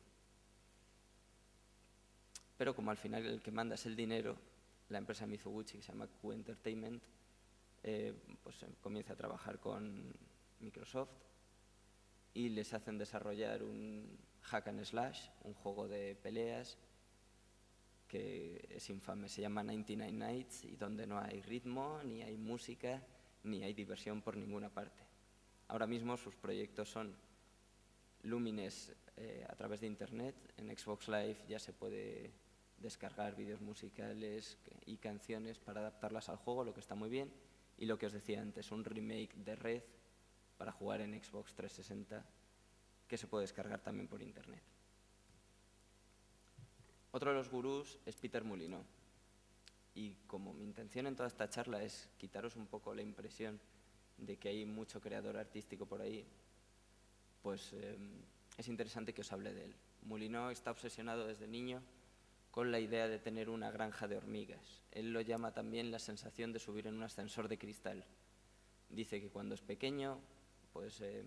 Pero como al final el que manda es el dinero, la empresa Mizuguchi, que se llama Q Entertainment, eh, pues comienza a trabajar con Microsoft y les hacen desarrollar un hack and slash, un juego de peleas que es infame, se llama noventa y nueve Nights, y donde no hay ritmo, ni hay música, ni hay diversión por ninguna parte. Ahora mismo sus proyectos son Lumines eh, a través de Internet. En Xbox Live ya se puede descargar vídeos musicales y canciones para adaptarlas al juego, lo que está muy bien. Y lo que os decía antes, un remake de Red para jugar en Xbox trescientos sesenta, que se puede descargar también por Internet. Otro de los gurús es Peter Molyneux. Y como mi intención en toda esta charla es quitaros un poco la impresión de que hay mucho creador artístico por ahí, pues eh, es interesante que os hable de él. Molyneux está obsesionado desde niño con la idea de tener una granja de hormigas. Él lo llama también la sensación de subir en un ascensor de cristal. Dice que cuando es pequeño, pues eh,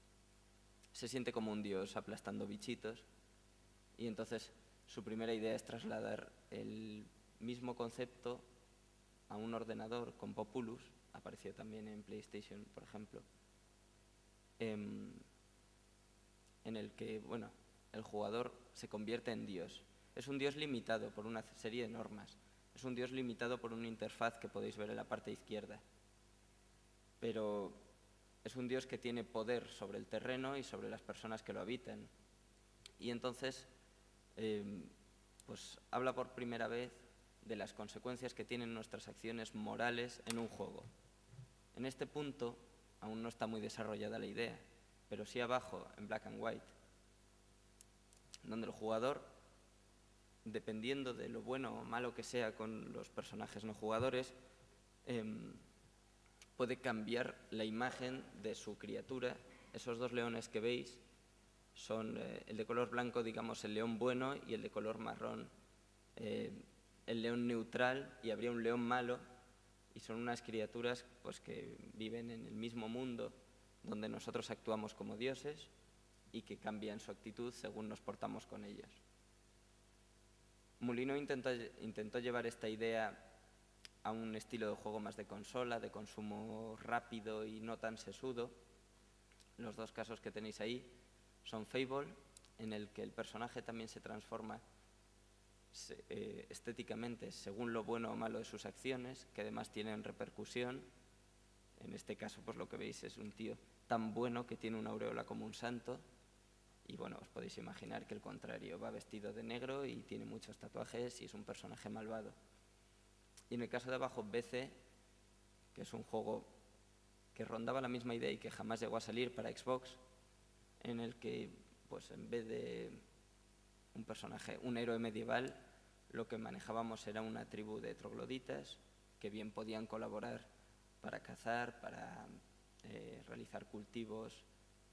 se siente como un dios aplastando bichitos, y entonces su primera idea es trasladar el mismo concepto a un ordenador con Populus, apareció también en PlayStation, por ejemplo, en, en el que, bueno, el jugador se convierte en dios. Es un dios limitado por una serie de normas, es un dios limitado por una interfaz que podéis ver en la parte izquierda, pero es un dios que tiene poder sobre el terreno y sobre las personas que lo habitan. Y entonces, eh, pues habla por primera vez de las consecuencias que tienen nuestras acciones morales en un juego. En este punto aún no está muy desarrollada la idea, pero sí abajo, en black and white, donde el jugador, dependiendo de lo bueno o malo que sea con los personajes no jugadores, eh, puede cambiar la imagen de su criatura. Esos dos leones que veis son eh, el de color blanco, digamos, el león bueno, y el de color marrón, eh, el león neutral, y habría un león malo, y son unas criaturas pues, que viven en el mismo mundo donde nosotros actuamos como dioses y que cambian su actitud según nos portamos con ellos. Molyneux intentó, intentó llevar esta idea a un estilo de juego más de consola, de consumo rápido y no tan sesudo. Los dos casos que tenéis ahí son Fable, en el que el personaje también se transforma se, eh, estéticamente según lo bueno o malo de sus acciones, que además tienen repercusión. En este caso, pues lo que veis es un tío tan bueno que tiene una aureola como un santo, y bueno, os podéis imaginar que el contrario, va vestido de negro y tiene muchos tatuajes y es un personaje malvado. Y en el caso de abajo, B C, que es un juego que rondaba la misma idea y que jamás llegó a salir para Xbox, en el que, pues en vez de un personaje, un héroe medieval, lo que manejábamos era una tribu de trogloditas que bien podían colaborar para cazar, para eh, realizar cultivos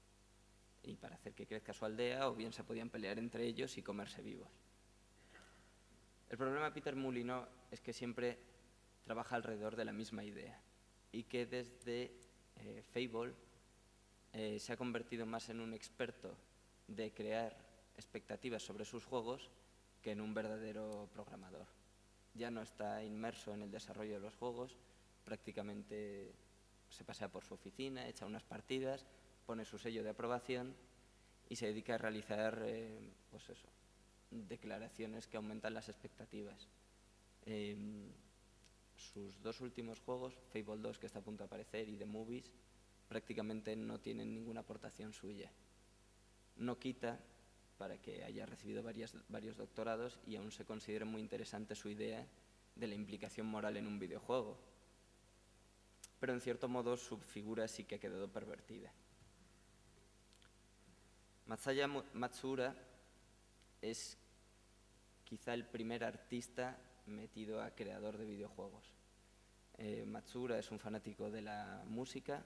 y para hacer que crezca su aldea, o bien se podían pelear entre ellos y comerse vivos. El problema de Peter Molyneux es que siempre trabaja alrededor de la misma idea y que desde eh, Fable eh, se ha convertido más en un experto de crear expectativas sobre sus juegos que en un verdadero programador. Ya no está inmerso en el desarrollo de los juegos, prácticamente se pasea por su oficina, echa unas partidas, pone su sello de aprobación y se dedica a realizar eh, pues eso, declaraciones que aumentan las expectativas. Eh, sus dos últimos juegos, Fable dos, que está a punto de aparecer, y The Movies, prácticamente no tienen ninguna aportación suya. No quita para que haya recibido varias, varios doctorados y aún se considere muy interesante su idea de la implicación moral en un videojuego. Pero en cierto modo su figura sí que ha quedado pervertida. Masaya Matsuura es quizá el primer artista metido a creador de videojuegos. Eh, Matsuura es un fanático de la música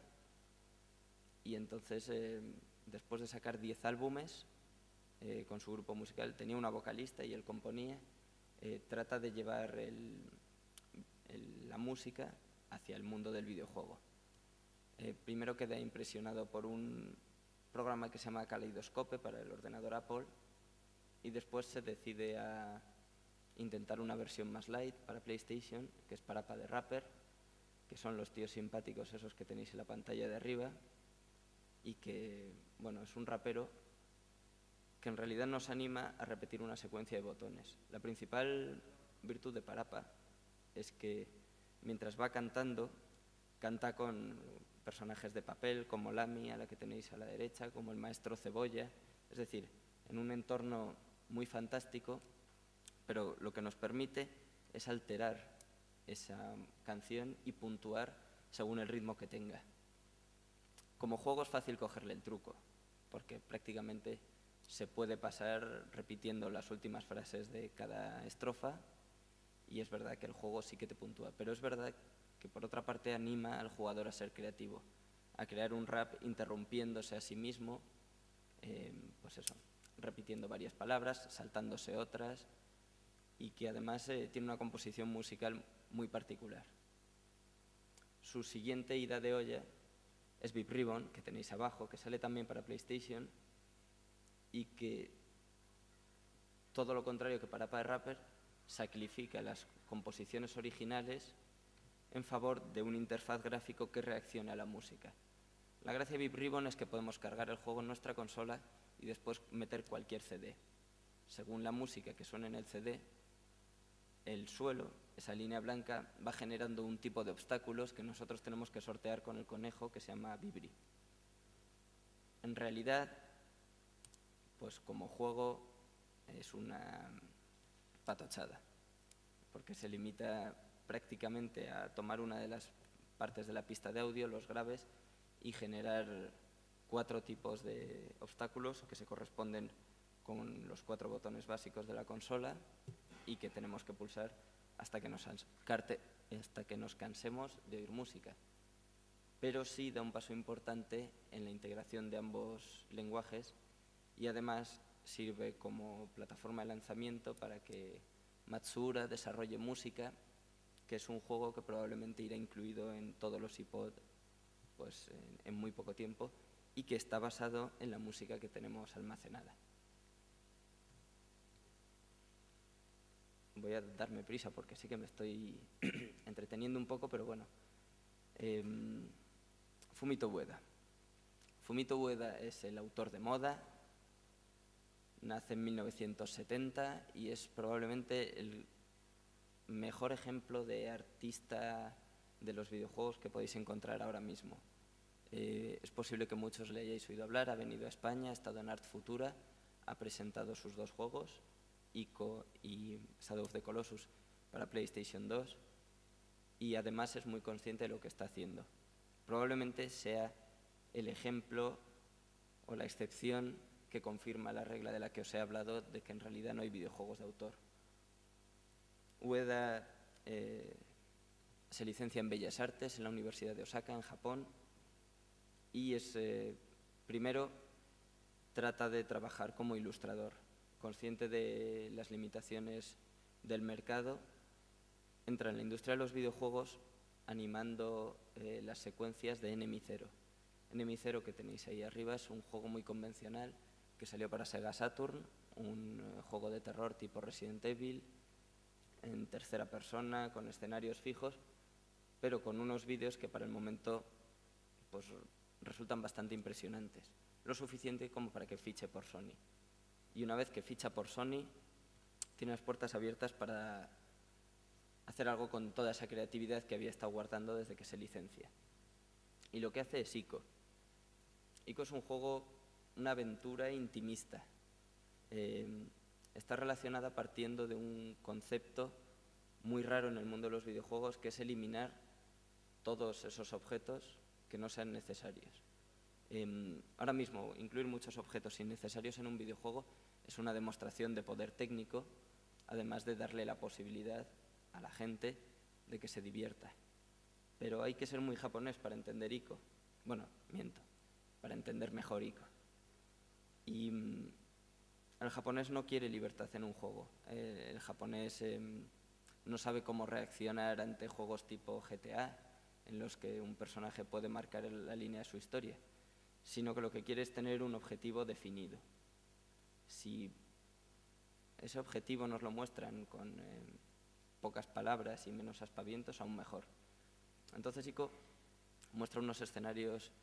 y entonces, eh, después de sacar diez álbumes eh, con su grupo musical, tenía una vocalista y él componía, eh, trata de llevar el, el, la música hacia el mundo del videojuego. Eh, primero queda impresionado por un programa que se llama Kaleidoscope para el ordenador Apple y después se decide a intentar una versión más light para PlayStation, que es Parappa the Rapper, que son los tíos simpáticos esos que tenéis en la pantalla de arriba y que, bueno, es un rapero que en realidad nos anima a repetir una secuencia de botones. La principal virtud de Parappa es que mientras va cantando, canta con personajes de papel como Lamy, a la que tenéis a la derecha, como el maestro Cebolla, es decir, en un entorno muy fantástico, pero lo que nos permite es alterar esa canción y puntuar según el ritmo que tenga. Como juego es fácil cogerle el truco, porque prácticamente se puede pasar repitiendo las últimas frases de cada estrofa y es verdad que el juego sí que te puntúa, pero es verdad que por otra parte anima al jugador a ser creativo, a crear un rap interrumpiéndose a sí mismo, eh, pues eso, repitiendo varias palabras, saltándose otras, y que además eh, tiene una composición musical muy particular. Su siguiente ida de olla es Vip Ribbon, que tenéis abajo, que sale también para PlayStation y que, todo lo contrario que Parappa the Rapper, sacrifica las composiciones originales en favor de un interfaz gráfico que reaccione a la música. La gracia de Vip Ribbon es que podemos cargar el juego en nuestra consola y después meter cualquier C D. Según la música que suena en el C D, el suelo, esa línea blanca, va generando un tipo de obstáculos que nosotros tenemos que sortear con el conejo que se llama Vibri. En realidad, pues como juego es una patochada, porque se limita prácticamente a tomar una de las partes de la pista de audio, los graves, y generar cuatro tipos de obstáculos que se corresponden con los cuatro botones básicos de la consola y que tenemos que pulsar hasta que nos, hasta que nos cansemos de oír música. Pero sí da un paso importante en la integración de ambos lenguajes y además sirve como plataforma de lanzamiento para que Matsuura desarrolle música, que es un juego que probablemente irá incluido en todos los iPod pues, en, en muy poco tiempo y que está basado en la música que tenemos almacenada. Voy a darme prisa porque sí que me estoy entreteniendo un poco, pero bueno. Eh, Fumito Ueda. Fumito Ueda es el autor de Moda, nace en mil novecientos setenta y es probablemente el mejor ejemplo de artista de los videojuegos que podéis encontrar ahora mismo. Eh, es posible que muchos le hayáis oído hablar, ha venido a España, ha estado en Art Futura, ha presentado sus dos juegos, Ico y Shadow of the Colossus, para PlayStation dos, y además es muy consciente de lo que está haciendo. Probablemente sea el ejemplo o la excepción que confirma la regla de la que os he hablado, de que en realidad no hay videojuegos de autor. Ueda eh, se licencia en Bellas Artes en la Universidad de Osaka, en Japón, y es, eh, primero trata de trabajar como ilustrador, consciente de las limitaciones del mercado, entra en la industria de los videojuegos animando eh, las secuencias de Enemy Zero. Enemy Zero, que tenéis ahí arriba, es un juego muy convencional que salió para Sega Saturn, un eh, juego de terror tipo Resident Evil, en tercera persona, con escenarios fijos, pero con unos vídeos que para el momento pues, resultan bastante impresionantes. Lo suficiente como para que fiche por Sony. Y una vez que ficha por Sony, tiene las puertas abiertas para hacer algo con toda esa creatividad que había estado guardando desde que se licencia. Y lo que hace es Ico. Ico es un juego, una aventura intimista. Eh, está relacionada partiendo de un concepto muy raro en el mundo de los videojuegos, que es eliminar todos esos objetos que no sean necesarios. Eh, ahora mismo, incluir muchos objetos innecesarios en un videojuego es una demostración de poder técnico, además de darle la posibilidad a la gente de que se divierta. Pero hay que ser muy japonés para entender Ico. Bueno, miento, para entender mejor Ico. Y mm, el japonés no quiere libertad en un juego. Eh, el japonés eh, no sabe cómo reaccionar ante juegos tipo G T A, en los que un personaje puede marcar el, la línea de su historia, sino que lo que quiere es tener un objetivo definido. Si ese objetivo nos lo muestran con eh, pocas palabras y menos aspavientos, aún mejor. Entonces Ico muestra unos escenarios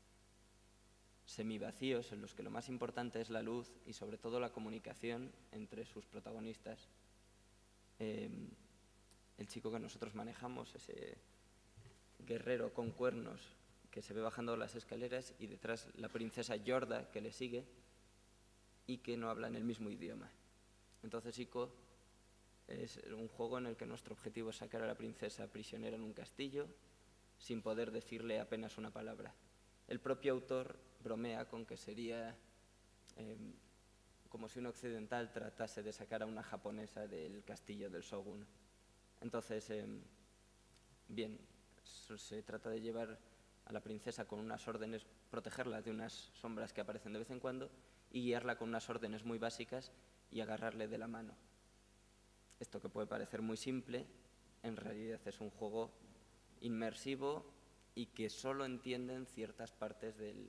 semivacíos en los que lo más importante es la luz y sobre todo la comunicación entre sus protagonistas. Eh, el chico que nosotros manejamos, ese guerrero con cuernos que se ve bajando las escaleras, y detrás la princesa Yorda que le sigue y que no hablan el mismo idioma. Entonces Ico es un juego en el que nuestro objetivo es sacar a la princesa prisionera en un castillo sin poder decirle apenas una palabra. El propio autor bromea con que sería eh, como si un occidental tratase de sacar a una japonesa del castillo del shogun. Entonces, eh, bien, se trata de llevar a la princesa con unas órdenes, protegerla de unas sombras que aparecen de vez en cuando y guiarla con unas órdenes muy básicas y agarrarle de la mano. Esto, que puede parecer muy simple, en realidad es un juego inmersivo y que solo entienden ciertas partes del,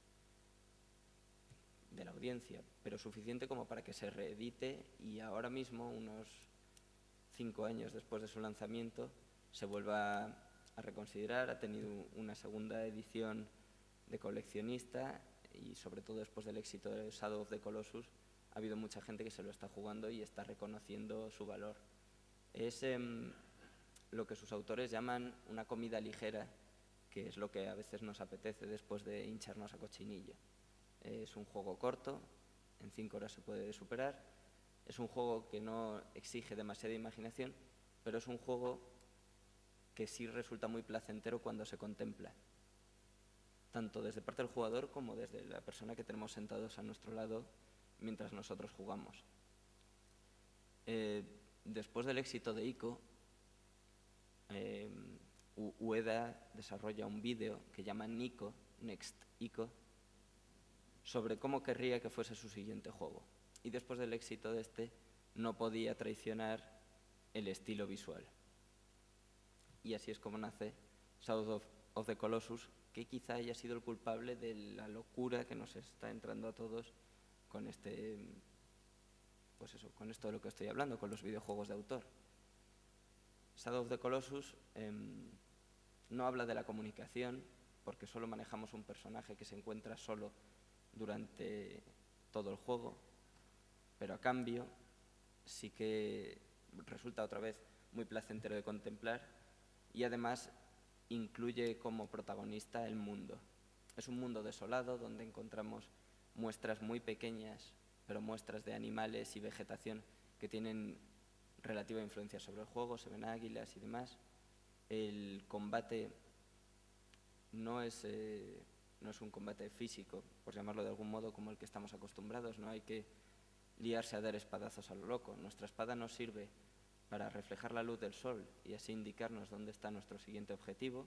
de la audiencia, pero suficiente como para que se reedite y ahora mismo, unos cinco años después de su lanzamiento, se vuelva a reconsiderar. Ha tenido una segunda edición de coleccionista y, sobre todo después del éxito de Shadow of the Colossus, ha habido mucha gente que se lo está jugando y está reconociendo su valor. Es eh, lo que sus autores llaman una comida ligera, que es lo que a veces nos apetece después de hincharnos a cochinillo. Es un juego corto, en cinco horas se puede superar. Es un juego que no exige demasiada imaginación, pero es un juego que sí resulta muy placentero cuando se contempla, tanto desde parte del jugador como desde la persona que tenemos sentados a nuestro lado mientras nosotros jugamos. Eh, después del éxito de Ico, eh, Ueda desarrolla un vídeo que llama Nico, Next Ico, sobre cómo querría que fuese su siguiente juego. Y después del éxito de este, no podía traicionar el estilo visual. Y así es como nace Shadow of, of the Colossus, que quizá haya sido el culpable de la locura que nos está entrando a todos con este, pues eso, con esto de lo que estoy hablando, con los videojuegos de autor. Shadow of the Colossus eh, no habla de la comunicación, porque solo manejamos un personaje que se encuentra solo durante todo el juego, pero a cambio sí que resulta otra vez muy placentero de contemplar y además incluye como protagonista el mundo. Es un mundo desolado donde encontramos muestras muy pequeñas, pero muestras de animales y vegetación que tienen relativa influencia sobre el juego. Se ven águilas y demás. El combate no es, eh, no es un combate físico, por llamarlo de algún modo, como el que estamos acostumbrados. No hay que liarse a dar espadazos a lo loco. Nuestra espada nos sirve para reflejar la luz del sol y así indicarnos dónde está nuestro siguiente objetivo,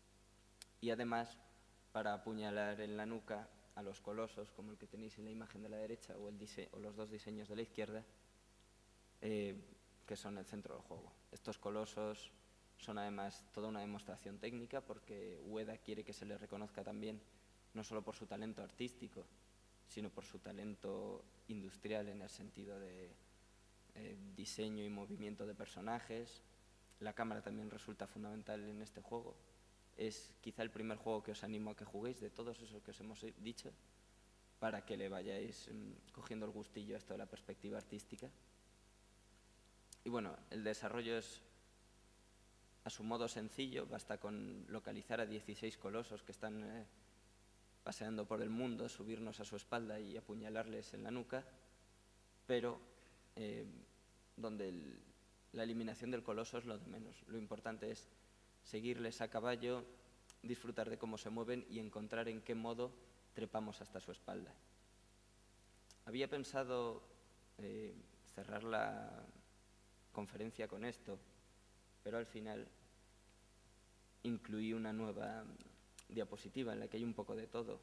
y además para apuñalar en la nuca a los colosos, como el que tenéis en la imagen de la derecha o, el o los dos diseños de la izquierda, eh, que son el centro del juego. Estos colosos son además toda una demostración técnica porque Ueda quiere que se les reconozca también no solo por su talento artístico, sino por su talento industrial en el sentido de eh, diseño y movimiento de personajes. La cámara también resulta fundamental en este juego. Es quizá el primer juego que os animo a que juguéis de todos esos que os hemos dicho, para que le vayáis mmm, cogiendo el gustillo a esto de la perspectiva artística. Y bueno, el desarrollo es a su modo sencillo, basta con localizar a dieciséis colosos que están eh, paseando por el mundo, subirnos a su espalda y apuñalarles en la nuca, pero eh, donde el, la eliminación del coloso es lo de menos. Lo importante es seguirles a caballo, disfrutar de cómo se mueven y encontrar en qué modo trepamos hasta su espalda. Había pensado eh, cerrar la conferencia con esto, pero al final incluí una nueva diapositiva en la que hay un poco de todo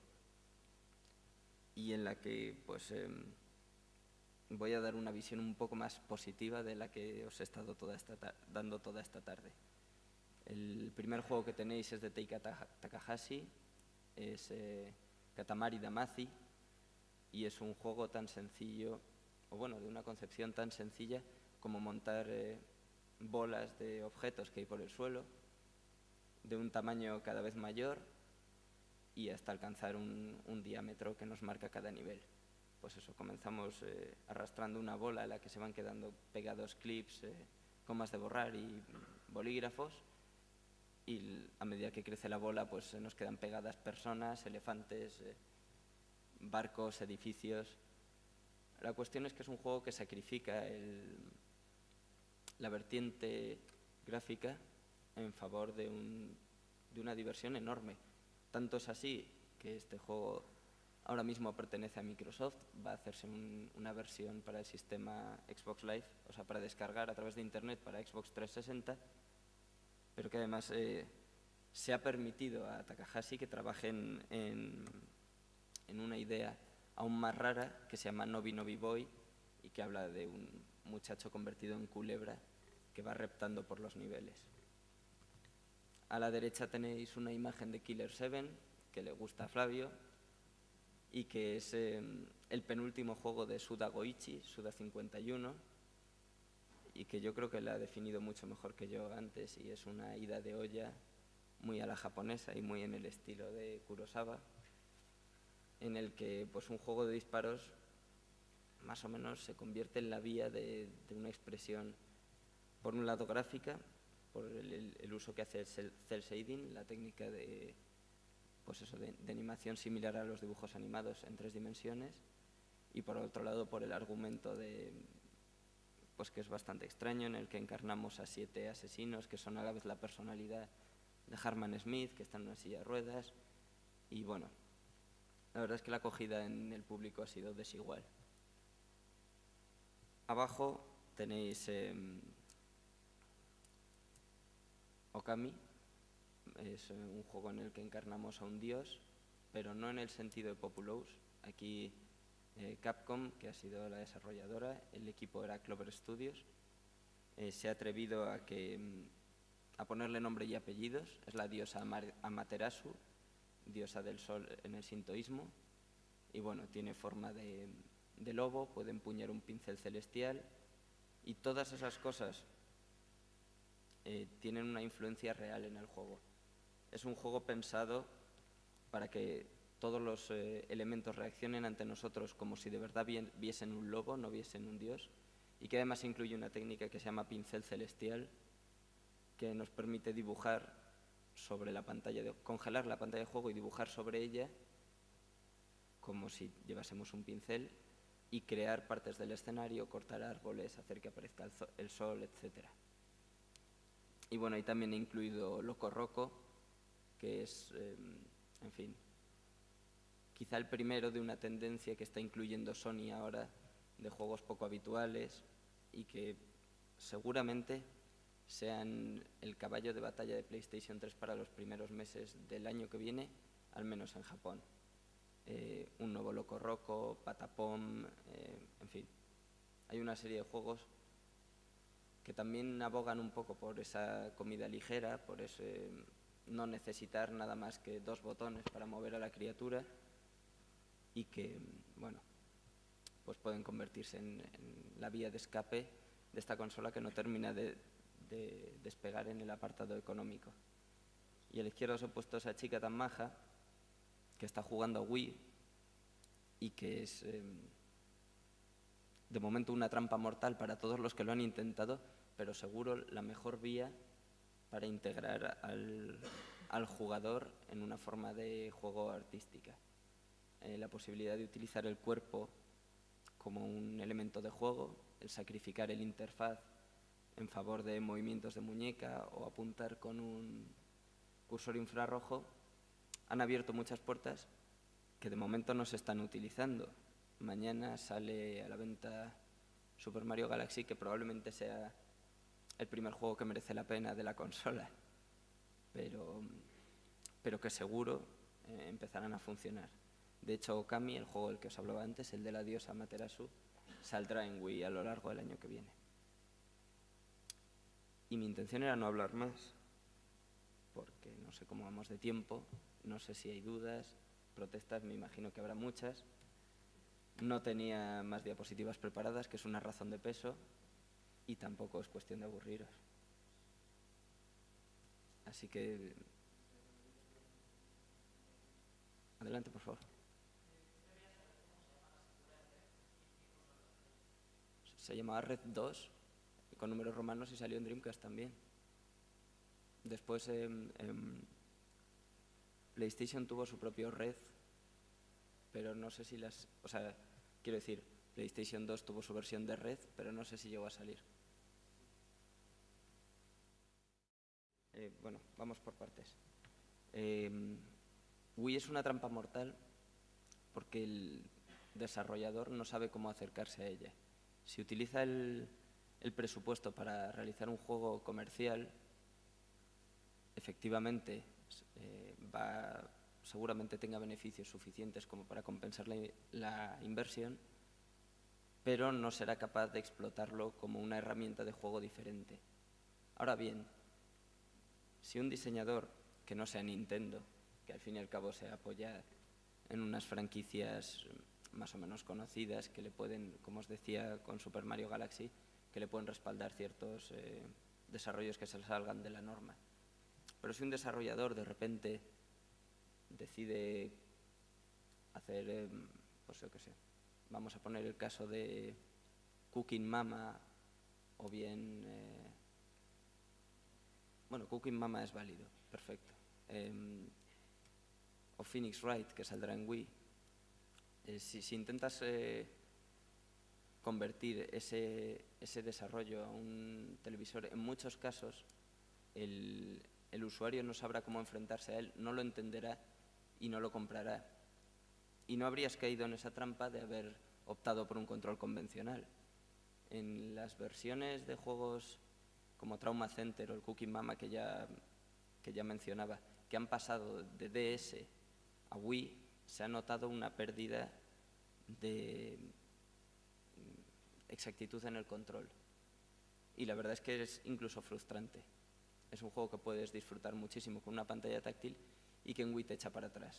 y en la que pues eh, voy a dar una visión un poco más positiva de la que os he estado toda esta dando toda esta tarde. El primer juego que tenéis es de Teika Takahashi, es eh, Katamari Damacy, y es un juego tan sencillo, o bueno, de una concepción tan sencilla como montar eh, bolas de objetos que hay por el suelo, de un tamaño cada vez mayor y hasta alcanzar un, un diámetro que nos marca cada nivel. Pues eso, comenzamos eh, arrastrando una bola a la que se van quedando pegados clips, eh, comas de borrar y bolígrafos, y a medida que crece la bola pues se nos quedan pegadas personas, elefantes, eh, barcos, edificios. La cuestión es que es un juego que sacrifica el, la vertiente gráfica en favor de, un, de una diversión enorme. Tanto es así que este juego ahora mismo pertenece a Microsoft, va a hacerse un, una versión para el sistema Xbox Live, o sea, para descargar a través de Internet para Xbox trescientos sesenta, pero que además eh, se ha permitido a Takahashi que trabaje en, en, en una idea aún más rara que se llama Nobi Nobi Boy y que habla de un muchacho convertido en culebra que va reptando por los niveles. A la derecha tenéis una imagen de Killer seven, que le gusta a Flavio, y que es eh, el penúltimo juego de Suda Goichi, Suda cincuenta y uno, y que yo creo que la ha definido mucho mejor que yo antes, y es una ida de olla muy a la japonesa y muy en el estilo de Kurosawa, en el que pues, un juego de disparos más o menos se convierte en la vía de, de una expresión, por un lado gráfica, por el, el, el uso que hace el cel shading, la técnica de, pues eso, de, de animación similar a los dibujos animados en tres dimensiones, y por otro lado por el argumento de, pues que es bastante extraño, en el que encarnamos a siete asesinos que son a la vez la personalidad de Harman Smith, que está en una silla de ruedas, y bueno, la verdad es que la acogida en el público ha sido desigual. Abajo tenéis eh, Okami, es un juego en el que encarnamos a un dios, pero no en el sentido de Populous. Aquí eh, Capcom, que ha sido la desarrolladora, el equipo era Clover Studios, eh, se ha atrevido a, que, a ponerle nombre y apellidos. Es la diosa Amaterasu, diosa del sol en el sintoísmo, y bueno, tiene forma de, de lobo, puede empuñar un pincel celestial, y todas esas cosas eh, tienen una influencia real en el juego. Es un juego pensado para que todos los eh, elementos reaccionen ante nosotros como si de verdad viesen un lobo, no viesen un dios, y que además incluye una técnica que se llama pincel celestial, que nos permite dibujar sobre la pantalla, de, congelar la pantalla de juego y dibujar sobre ella como si llevásemos un pincel y crear partes del escenario, cortar árboles, hacer que aparezca el, el sol, etcétera. Y bueno, ahí también he incluido Loco Roco, que es, eh, en fin, quizá el primero de una tendencia que está incluyendo Sony ahora de juegos poco habituales y que seguramente sean el caballo de batalla de PlayStation tres para los primeros meses del año que viene, al menos en Japón. Eh, un nuevo Loco Roco, Patapom, eh, en fin. Hay una serie de juegos que también abogan un poco por esa comida ligera, por ese no necesitar nada más que dos botones para mover a la criatura y que, bueno, pues pueden convertirse en, en la vía de escape de esta consola que no termina de, de despegar en el apartado económico. Y a la izquierda os he puesto a esa chica tan maja que está jugando a Wii y que es, eh, de momento, una trampa mortal para todos los que lo han intentado, pero seguro la mejor vía para integrar al, al jugador en una forma de juego artística. Eh, la posibilidad de utilizar el cuerpo como un elemento de juego, el sacrificar el interfaz en favor de movimientos de muñeca o apuntar con un cursor infrarrojo, han abierto muchas puertas que de momento no se están utilizando. Mañana sale a la venta Super Mario Galaxy, que probablemente sea el primer juego que merece la pena de la consola, pero, pero que seguro eh, empezarán a funcionar. De hecho, Okami, el juego del que os hablaba antes, el de la diosa Amaterasu, saldrá en Wii a lo largo del año que viene. Y mi intención era no hablar más, porque no sé cómo vamos de tiempo, no sé si hay dudas, protestas, me imagino que habrá muchas. No tenía más diapositivas preparadas, que es una razón de peso, y tampoco es cuestión de aburriros. Así que... Adelante, por favor. Se llamaba Red dos, con números romanos, y salió en Dreamcast también. Después eh, eh, PlayStation tuvo su propio Red, pero no sé si las... O sea, quiero decir, PlayStation dos tuvo su versión de Red, pero no sé si llegó a salir. Eh, bueno, vamos por partes. Eh, Wii es una trampa mortal porque el desarrollador no sabe cómo acercarse a ella. Si utiliza el, el presupuesto para realizar un juego comercial, efectivamente eh, va, seguramente tenga beneficios suficientes como para compensar la, la inversión, pero no será capaz de explotarlo como una herramienta de juego diferente. Ahora bien, si un diseñador que no sea Nintendo, que al fin y al cabo se apoya en unas franquicias más o menos conocidas que le pueden, como os decía con Super Mario Galaxy, que le pueden respaldar ciertos eh, desarrollos que se salgan de la norma. Pero si un desarrollador de repente decide hacer, eh, pues yo qué sé, vamos a poner el caso de Cooking Mama o bien... Eh, bueno, Cooking Mama es válido, perfecto. Eh, o Phoenix Wright, que saldrá en Wii. Eh, si, si intentas eh, convertir ese, ese desarrollo a un televisor, en muchos casos el, el usuario no sabrá cómo enfrentarse a él, no lo entenderá y no lo comprará. Y no habrías caído en esa trampa de haber optado por un control convencional. En las versiones de juegos como Trauma Center o el Cooking Mama que ya, que ya mencionaba, que han pasado de D S a Wii, se ha notado una pérdida de exactitud en el control. Y la verdad es que es incluso frustrante. Es un juego que puedes disfrutar muchísimo con una pantalla táctil y que en Wii te echa para atrás.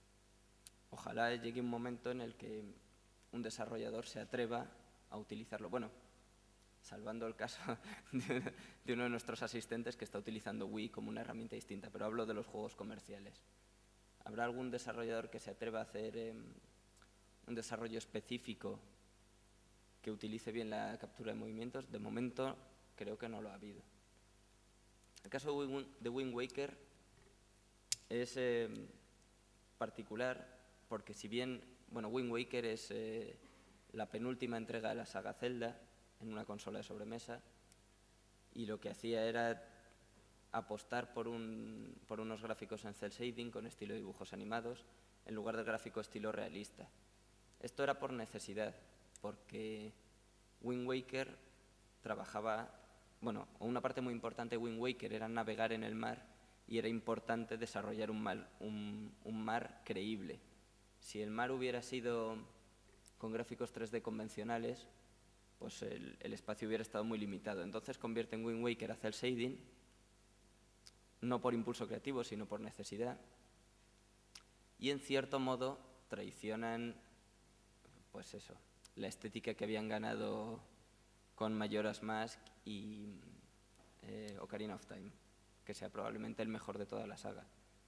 Ojalá llegue un momento en el que un desarrollador se atreva a utilizarlo. Bueno, salvando el caso de, de uno de nuestros asistentes que está utilizando Wii como una herramienta distinta, pero hablo de los juegos comerciales. ¿Habrá algún desarrollador que se atreva a hacer eh, un desarrollo específico que utilice bien la captura de movimientos? De momento creo que no lo ha habido. El caso de Wind, de Wind Waker es eh, particular porque si bien, bueno, Wind Waker es eh, la penúltima entrega de la saga Zelda en una consola de sobremesa y lo que hacía era apostar por, un, por unos gráficos en cel shading con estilo de dibujos animados en lugar del gráfico estilo realista. Esto era por necesidad, porque Wind Waker trabajaba, bueno, una parte muy importante de Wind Waker era navegar en el mar y era importante desarrollar un mar, un, un mar creíble. Si el mar hubiera sido con gráficos tres D convencionales, pues el, el espacio hubiera estado muy limitado. Entonces convierten Wind Waker a cel shading, no por impulso creativo, sino por necesidad, y en cierto modo traicionan, pues eso, la estética que habían ganado con Majora's Mask y eh, Ocarina of Time, que sea probablemente el mejor de toda la saga.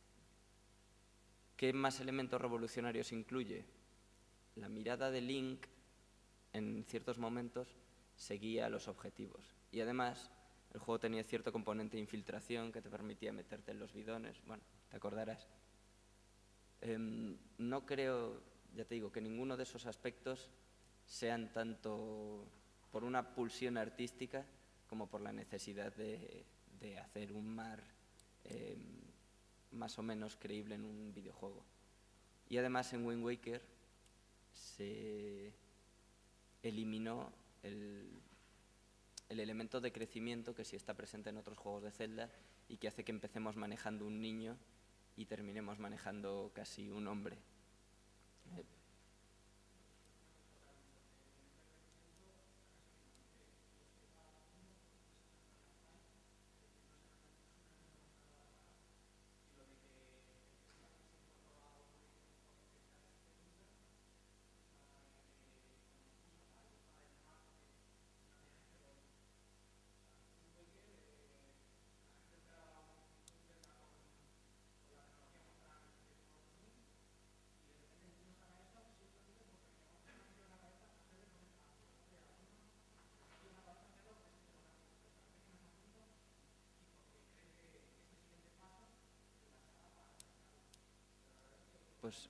¿Qué más elementos revolucionarios incluye? La mirada de Link, en ciertos momentos, seguía los objetivos. Y además, el juego tenía cierto componente de infiltración que te permitía meterte en los bidones. Bueno, te acordarás. Eh, no creo, ya te digo, que ninguno de esos aspectos sean tanto por una pulsión artística como por la necesidad de, de hacer un mar eh, más o menos creíble en un videojuego. Y además en Wind Waker se eliminó el, el elemento de crecimiento que sí está presente en otros juegos de Zelda y que hace que empecemos manejando un niño y terminemos manejando casi un hombre. Eh, Pues,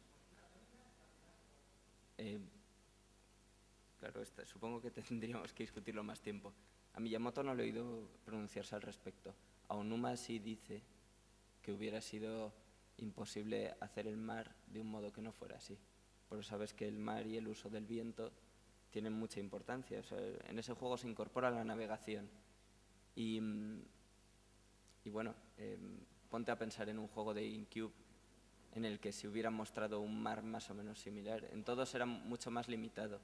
eh, claro, esta, supongo que tendríamos que discutirlo más tiempo. A Miyamoto no le he oído pronunciarse al respecto. A Onuma sí dice que hubiera sido imposible hacer el mar de un modo que no fuera así. Por eso sabes que el mar y el uso del viento tienen mucha importancia. O sea, en ese juego se incorpora la navegación. Y, y bueno, eh, ponte a pensar en un juego de GameCube en el que se hubiera mostrado un mar más o menos similar. En todos era mucho más limitado.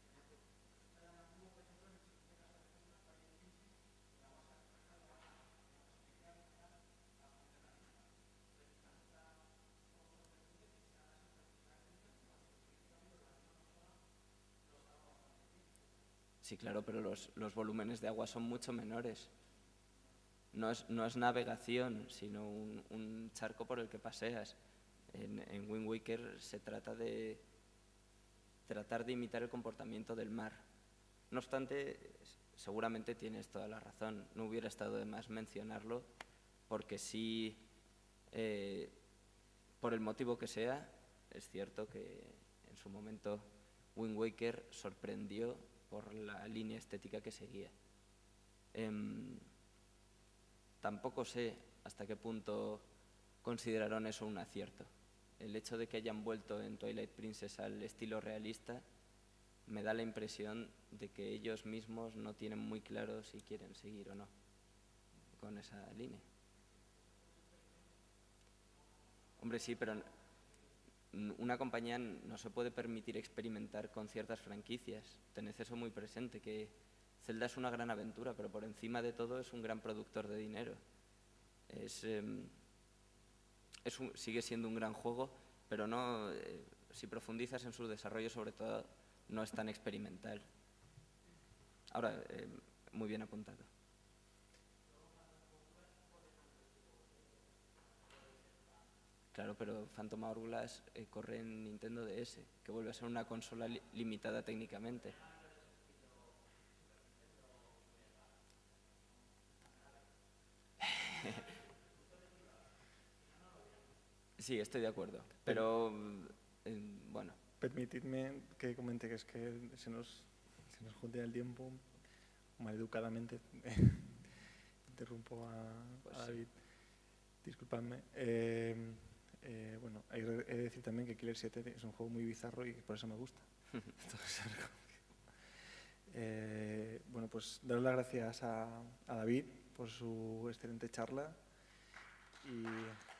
Sí, claro, pero los, los volúmenes de agua son mucho menores. No es, no es navegación, sino un, un charco por el que paseas. En, en Wind Waker se trata de tratar de imitar el comportamiento del mar. No obstante, seguramente tienes toda la razón. No hubiera estado de más mencionarlo, porque sí, eh, por el motivo que sea, es cierto que en su momento Wind Waker sorprendió por la línea estética que seguía. Eh, tampoco sé hasta qué punto consideraron eso un acierto. El hecho de que hayan vuelto en Twilight Princess al estilo realista me da la impresión de que ellos mismos no tienen muy claro si quieren seguir o no con esa línea. Hombre, sí, pero una compañía no se puede permitir experimentar con ciertas franquicias. Tened eso muy presente, que Zelda es una gran aventura, pero por encima de todo es un gran productor de dinero. Es, eh, es un, sigue siendo un gran juego, pero no, eh, si profundizas en su desarrollo, sobre todo, no es tan experimental. Ahora, eh, muy bien apuntado. Claro, pero Phantom Hourglass eh, corre en Nintendo D S, que vuelve a ser una consola li limitada técnicamente. Sí, estoy de acuerdo, pero eh, bueno. Permitidme que comente que es que se nos, se nos junta el tiempo, maleducadamente interrumpo a, Pues a David. Sí. Disculpadme. Eh, eh, bueno, hay he de decir también que Killer siete es un juego muy bizarro y por eso me gusta. eh, bueno, pues daros las gracias a, a David por su excelente charla y